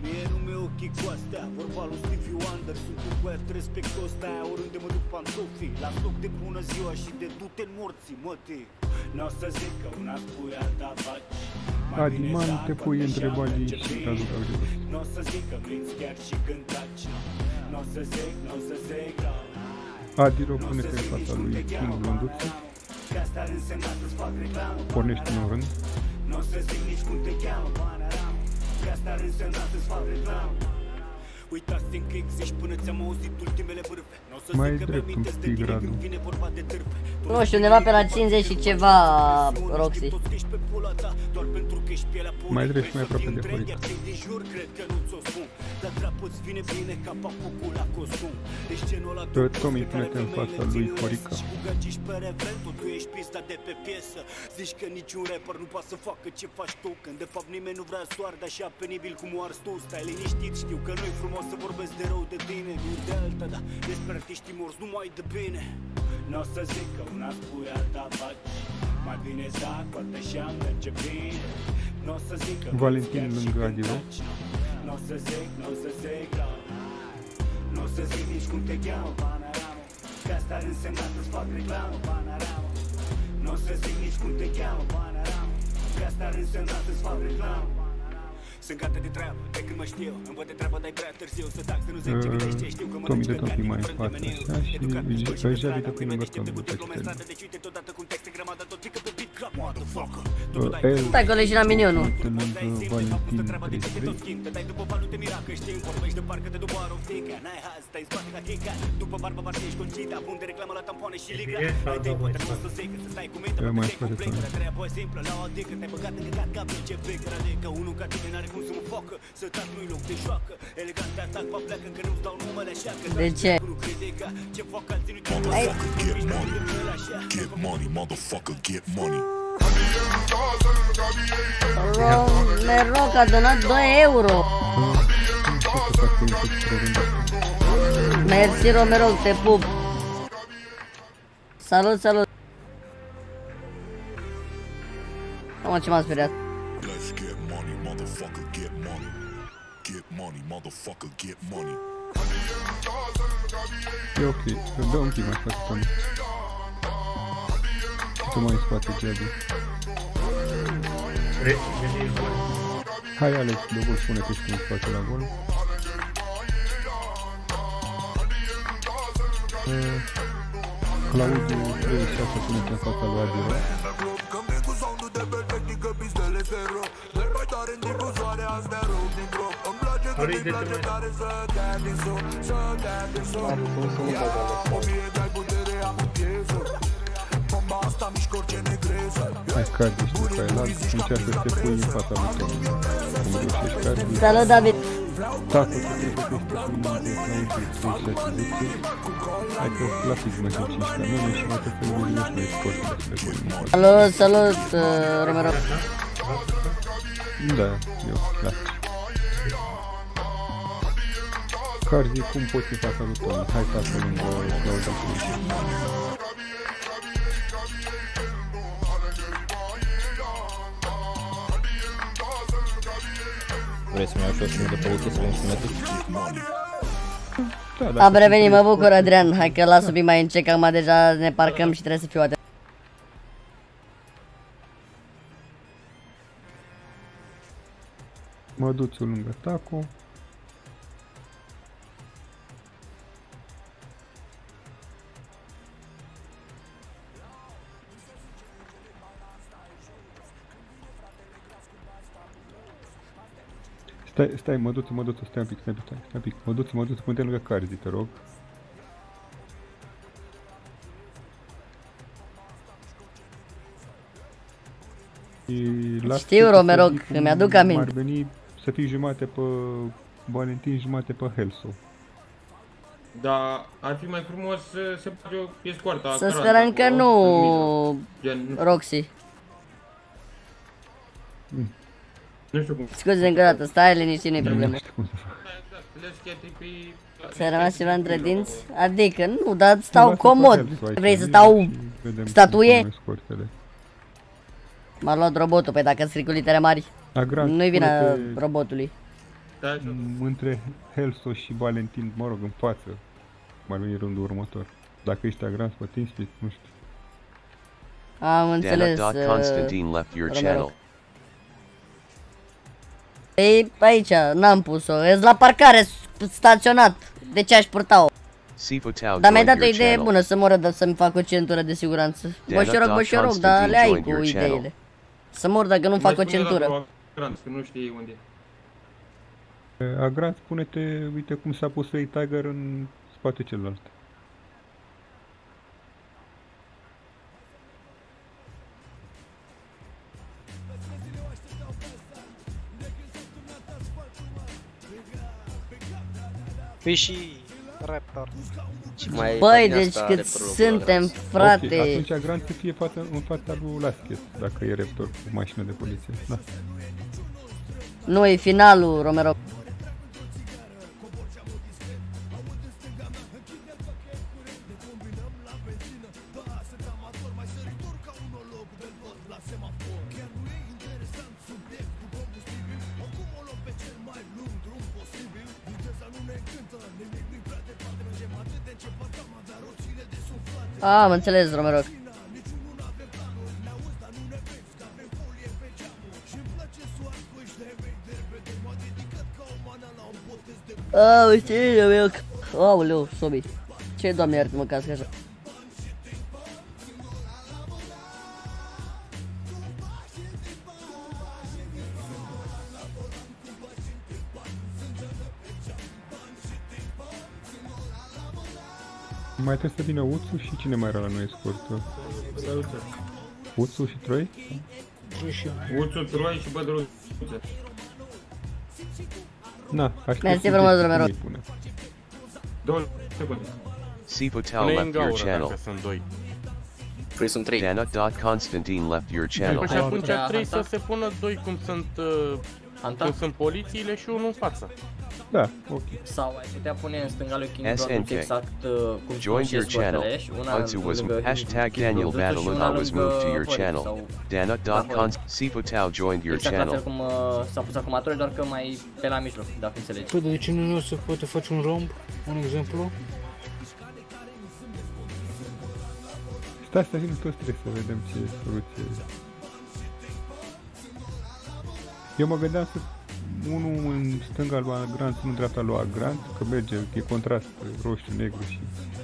Speaker 4: Adiman, te pui între Bali și Radu Gabriel. Adiro, pune-te în fața lui King Blonduțu. Pornește în rând. Mai drept un pic, Radu.
Speaker 3: Nu știu, undeva pe la cincizeci și ceva, Roxy.
Speaker 4: Mai drept și mai aproape de Horica. Tommy, pune-te în fața lui Horica. Zici că niciun rapper nu poate să facă ce faci tu, când de fapt nimeni nu vrea să o ardă așa penibil cum o arzi tu. Stai liniștit, știu că nu-i frumos să vorbesc de rău de tine, nu de alta, dar despre artiștii morți nu mai de bine. N-o să zic că una spui, alta faci, mai bine zac, poate așa merge bine. N-o să zic că Valentin lângă Adiro. N-o să zic, n-o să zic, n-o să zic nici cum te cheamă, Panorama, că asta ar însemna să-ți fac reclamă, Panorama. N-o să zic nici cum te cheamă, Panorama, că asta ar însemna să-ți fac reclamă. Sunt gata de treabă, de când mă știu, îmi văd de treabă, dar-i prea târziu să tac, să nu zic ce gândești, ce știu, că mă duci pe gani, mă față, așa, și își avită prin lângă Tommy, după ce termină.
Speaker 3: Stai că leși la minionul.
Speaker 4: Eu mai scoate tonul.
Speaker 3: De ce? Ai...
Speaker 15: Get money, motherfucker, get money.
Speaker 3: Romeroc a donat doi euro. Mersi Romeroc, te pup. Salut, salut. Mamă, ce m-am speriat.
Speaker 15: Let's get money, motherfucker, get money. Get money, motherfucker, get money.
Speaker 4: E ok, dă un pic mai spate tonul. Tu mai spate, Javi. Hai Alex, de gol, spune-te și cum spate la gol. Claudiu treizeci și șase pune în fața lui Adiro. Hai Cardi, știu că ai lag, încearcă să te pui în fața lui Tom. Cum reușești, Cardi?
Speaker 3: Salut, David!
Speaker 4: Taco, să te pui să te pui în Claudiu treizeci și șase. Hai că la fix mai sunt cinci la mine și mai te pui în mine și mai scorți să te pui în mod.
Speaker 3: Salut, salut, Romero.
Speaker 4: Da, eu, las. Cardi, cum poți în fața lui Tom? Hai Taco lângă Claudiu treizeci și șase.
Speaker 10: Vrei să-mi iau și o sumă de poliție să veni și metri?
Speaker 3: Da, am revenit, mă bucur, Adrian. Hai că las un pic mai încet, că acum deja ne parcăm și trebuie să fiu atent.
Speaker 4: Măduțul lângă Taco. Stai, stai, măduțu, măduțu, stai un pic, stai un pic, stai un pic, măduțu, măduțu, pune-te lângă Cardi, te rog.
Speaker 3: Știu, Romero, că mi-aduc aminte.
Speaker 4: Ar veni să fii jumate pe Valentin, jumate pe Helso.
Speaker 19: Da, ar fi mai frumos să se face o escoartă.
Speaker 3: Să sperăm că nu, Roxy.
Speaker 19: Mm. Nu știu cum.
Speaker 3: Scuze încă o dată, stai liniștit, nu-i problemă. Ți-a rămas ceva între dinți? Adică, nu, dar stau comod. Vrei să stau statuie? M-a luat robotul, pe dacă sunt culitele mari. Nu-i vina robotului.
Speaker 4: Între Helso și Valentin, mă rog, în față. M-ar veni rândul următor. Dacă ești agrans pe TeamSpeak, nu știu.
Speaker 3: Am înțeles, Romero. Ei, aici, n-am pus-o, ești la parcare, staționat. De ce aș purta-o? Dar mi-ai dat o idee bună să mă rog să-mi fac o centură de siguranță. Boșoroc, boșoroc, dar le ai cu ideile. Să mor dacă nu fac o centură.
Speaker 19: Nu știi unde
Speaker 4: e. Agrans, pune-te, uite cum s-a pus Ray Tiger în spate celălalt.
Speaker 11: Fii și Raptor.
Speaker 3: Băi, deci cât suntem, frate.
Speaker 4: Okay, atunci Agrant să fie față, în fața lui Lasket, dacă e Raptor cu mașină de poliție. Da.
Speaker 3: Nu, e finalul, Romero. Ah, am înțeles, Romero. Ah, uite, meu. Aoleu, sobi. Ce, Doamne, iartă-mă, cască așa.
Speaker 4: Mai trebuie să vină Uțu și cine mai era la noi escortă? Uțu și Troi?
Speaker 19: Uțu, Troi și Bădruță.
Speaker 4: Na, aștept.
Speaker 3: Mersi frumos, Romero.
Speaker 19: Două secunde.
Speaker 13: Sipotal left your channel.
Speaker 2: Păi sunt trei.
Speaker 13: Dana.Constantine left your channel.
Speaker 1: Și atunci trebuie să se pună doi cum sunt, cum sunt polițiile și unul în față.
Speaker 4: Da, ok.
Speaker 3: Sau ai putea pune în stânga lui King
Speaker 13: S N K.
Speaker 3: exact cum
Speaker 13: Joined your channel. Until was hashtag Daniel Badaluna was moved to your channel. Dana.Const Sipotal joined your channel.
Speaker 3: Exact cum s-a pus acum atunci, doar că mai pe la mijloc, dacă înțelegi.
Speaker 14: Păi, de ce nu se poate face un romb? Un exemplu?
Speaker 4: Stai, stai, nu toți trebuie să vedem ce soluție. Eu mă gândeam să unul în stânga lua Grant, unul în dreapta lua Grant, că merge, e contrast roșu, negru și...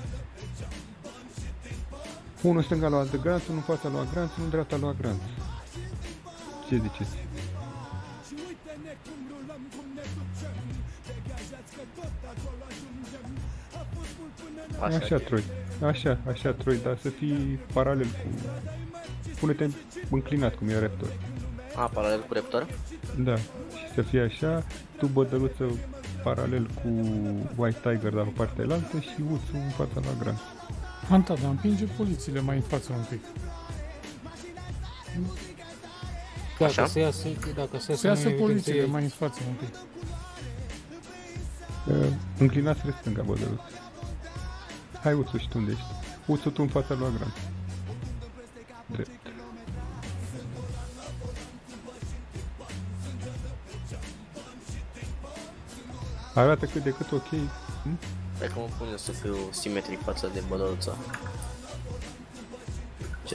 Speaker 4: Unul în stânga lua Grant, unul în fața lua Grant, unul în dreapta lua Grant. Ce ziceți? Așa, Troi. Așa, așa, Troi, dar să fii paralel cu... Pune-te înclinat cum e Raptor.
Speaker 2: A, paralel cu Raptor?
Speaker 4: Da, și să fie așa, tu Bădăluță paralel cu White Tiger, dar pe partea elaltă și Uțu în fața la Grand.
Speaker 5: Anta, dar împinge polițiile mai în față un pic.
Speaker 14: Dacă se iasă, dacă se
Speaker 5: Se iasă polițiile mai în față un pic.
Speaker 4: Uh, înclinați spre stânga, Bădăluță. Hai, Uțu, și tu unde ești? Uțu, tu în fața lui Grand. Drept. Arată cât de cât ok. Hm?
Speaker 2: Dacă mă pun eu să fiu simetric față de Bădăluța. Ce?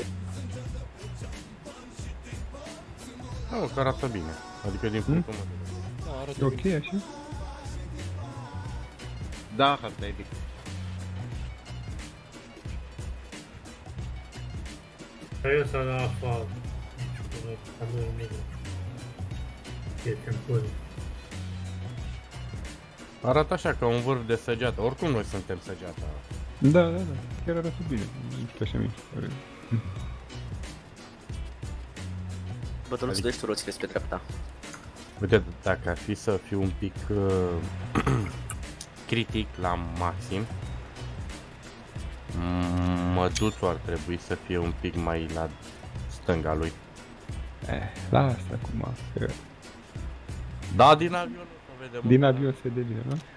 Speaker 1: Nu, că arată bine. Adică din punctul meu.
Speaker 14: Da, arată
Speaker 4: ok,
Speaker 14: bine.
Speaker 4: așa?
Speaker 22: Da, arată bine.
Speaker 18: Eu să la afară. Nu e nimic. E timpul.
Speaker 1: Arată așa ca un vârf de săgeată. Oricum noi suntem săgeata.
Speaker 4: Da, da, da. Chiar arată bine. Nu știu așa mici.
Speaker 2: Bădăluță, dă-și tu roțile spre dreapta.
Speaker 1: Uite, dacă ar fi să fiu un pic uh, critic la maxim, Măduțul ar trebui să fie un pic mai la stânga lui.
Speaker 4: Eh, lasă acum, că...
Speaker 1: Da, din avion o să vedem.
Speaker 4: Din avion se vede bine, nu?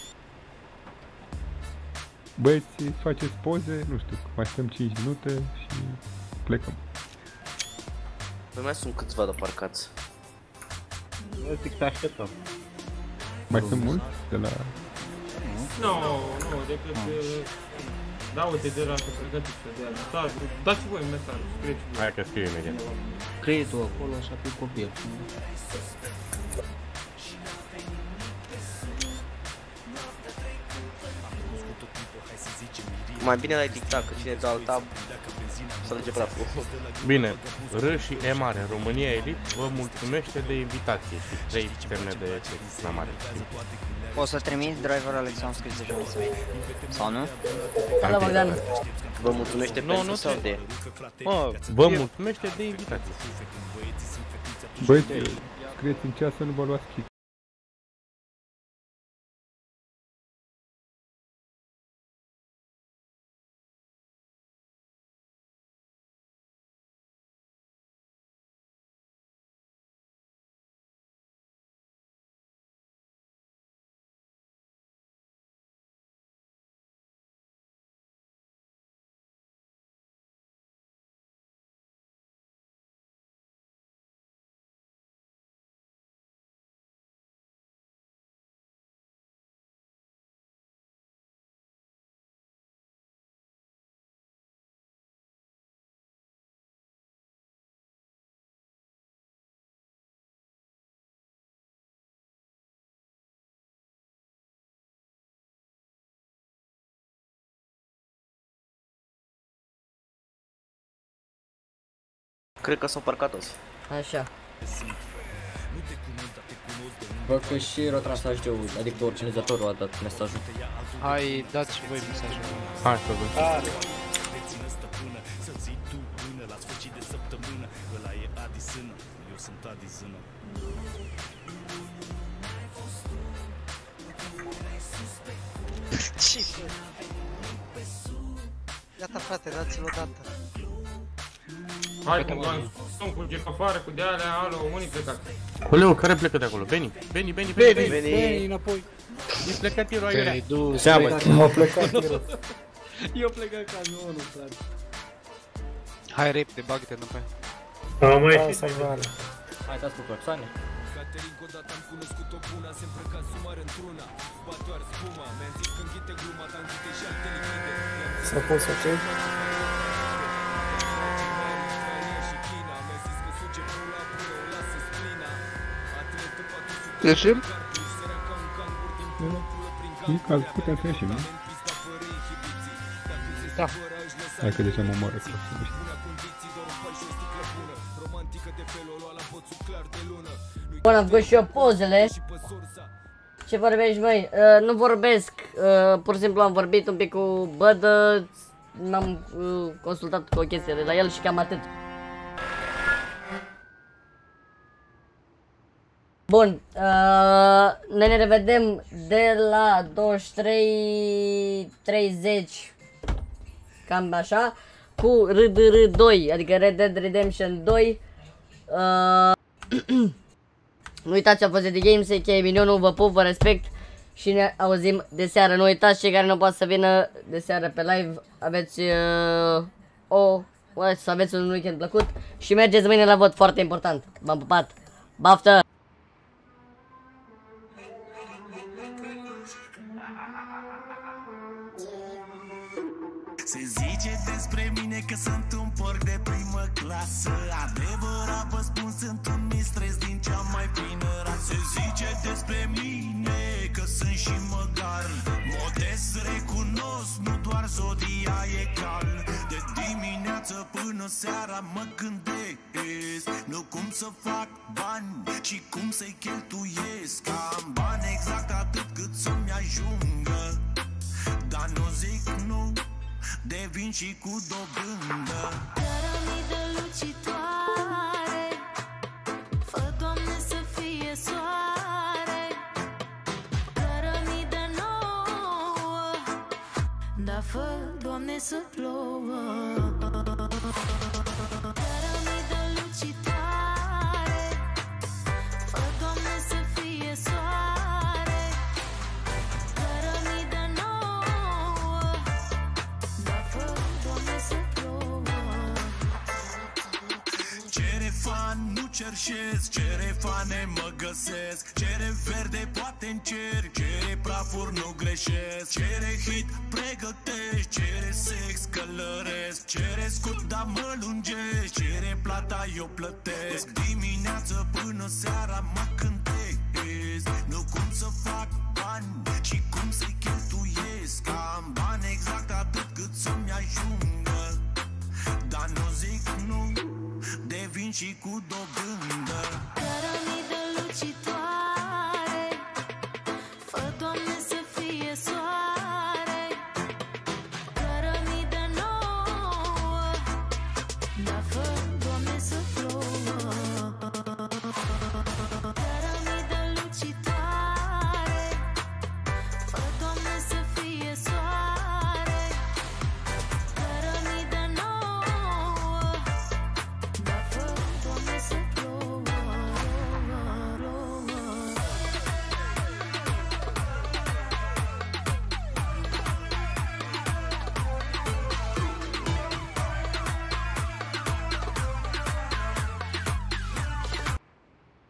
Speaker 4: Băieți, faceți poze, nu știu, mai stăm cinci minute și plecăm.
Speaker 2: Păi mai sunt câțiva de parcați.
Speaker 22: Eu zic să așteptăm.
Speaker 4: Mai sunt mulți de la...
Speaker 19: Nu, nu, decât... Da, uite, de la să pregătiți de ajutat, dați voi un mesaj, scrieți voi.
Speaker 1: Hai că scriu imediat.
Speaker 8: Scrie tu acolo și apoi copil.
Speaker 2: Mai bine l-ai dictat, că cine dă alt tab să lege praful.
Speaker 1: Bine, R și E mare, România Elite vă mulțumește de invitație și trei semne de text la mare.
Speaker 11: Poți să trimiți driver Alexandru scris deja sau nu?
Speaker 3: Da, Bogdan.
Speaker 2: Vă mulțumește
Speaker 11: nu,
Speaker 2: pentru
Speaker 11: nu
Speaker 2: sau de?
Speaker 1: Mă, vă mulțumește de invitație.
Speaker 4: Băi, scrieți în ceas să nu vă luați kick.
Speaker 2: Cred că s-au parcat toți.
Speaker 3: Așa.
Speaker 11: Văd că și retransajul, adică organizatorul a dat mesajul.
Speaker 6: Hai, dați și voi mesajul.
Speaker 1: Hai să văd.
Speaker 11: Ce? Gata frate, dați-l odată.
Speaker 19: Hai cu bani, sunt cu girofară, cu de-alea, alo, unii plecat.
Speaker 1: Oleu, care plecă de acolo? Beni, Beni, Beni, Beni,
Speaker 19: Beni,
Speaker 1: Beni,
Speaker 19: Beni, înapoi.
Speaker 1: E plecat tirul aiurea.
Speaker 7: Seamă.
Speaker 14: M-a plecat tirul.
Speaker 19: Eu plecat camionul, frate.
Speaker 6: Hai repede, bagă-te înapoi.
Speaker 18: Am mai
Speaker 14: Hai
Speaker 18: fi
Speaker 14: să vală.
Speaker 10: Hai, dați cu cloxane.
Speaker 14: S-a pus ok?
Speaker 6: Ieșim?
Speaker 4: E caz, putem să ieșim, nu?
Speaker 6: Da.
Speaker 4: Hai că deja mă moară, că să știi.
Speaker 3: Bun, am făcut și eu pozele. Ce vorbești, măi? Uh, nu vorbesc, uh, pur și simplu am vorbit un pic cu Bădă, m-am uh, consultat cu o chestie de la el și cam atât. Bun, uh, noi ne revedem de la douăzeci și trei treizeci, cam așa, cu R D R doi, adică Red Dead Redemption doi. Uh, Nu uitați, a fost de Games, a k a. Minionul, vă pup, vă respect și ne auzim de seară. Nu uitați, cei care nu pot să vină de seară pe live, aveți uh, o, o, să aveți un weekend plăcut și mergeți mâine la vot, foarte important. V-am pupat, baftă!
Speaker 15: Se zice despre mine că sunt un porc de primă clasă. Adevărat vă spun, sunt un mistreț din cea mai fină rasă. Se zice despre mine că sunt și măgar modest, recunosc, nu doar zodia e cal. De dimineață până seara mă gândesc, nu cum să fac bani, ci cum să-i cheltuiesc. Am bani exact atât cât să-mi ajungă, dar nu zic nu, devin și cu dobândă.
Speaker 16: Cărămidă lucitoare, fă, Doamne, să fie soare. Cărămidă nouă, dar fă, Doamne, să plouă. Cărămidă lucitoare, fă, Doamne, să fie soare. Cărămidă nouă, dar fă, Doamne, să plouă.
Speaker 15: Cere fan, nu cerșesc, cere fane, mă găsesc. Cere verde, poate încerc, cere prafuri, nu greșesc. Cere hit, pregătești, cere sex, călăresc. Cere scut, dar mă lungesc, cere plata, eu plătesc. Dimineață până seara mă cântesc, nu cum să fac bani, ci cum să-i cheltuiesc. Am bani exact atât cât să-mi ajungă, dar nu zic nu, devin și cu dobândă.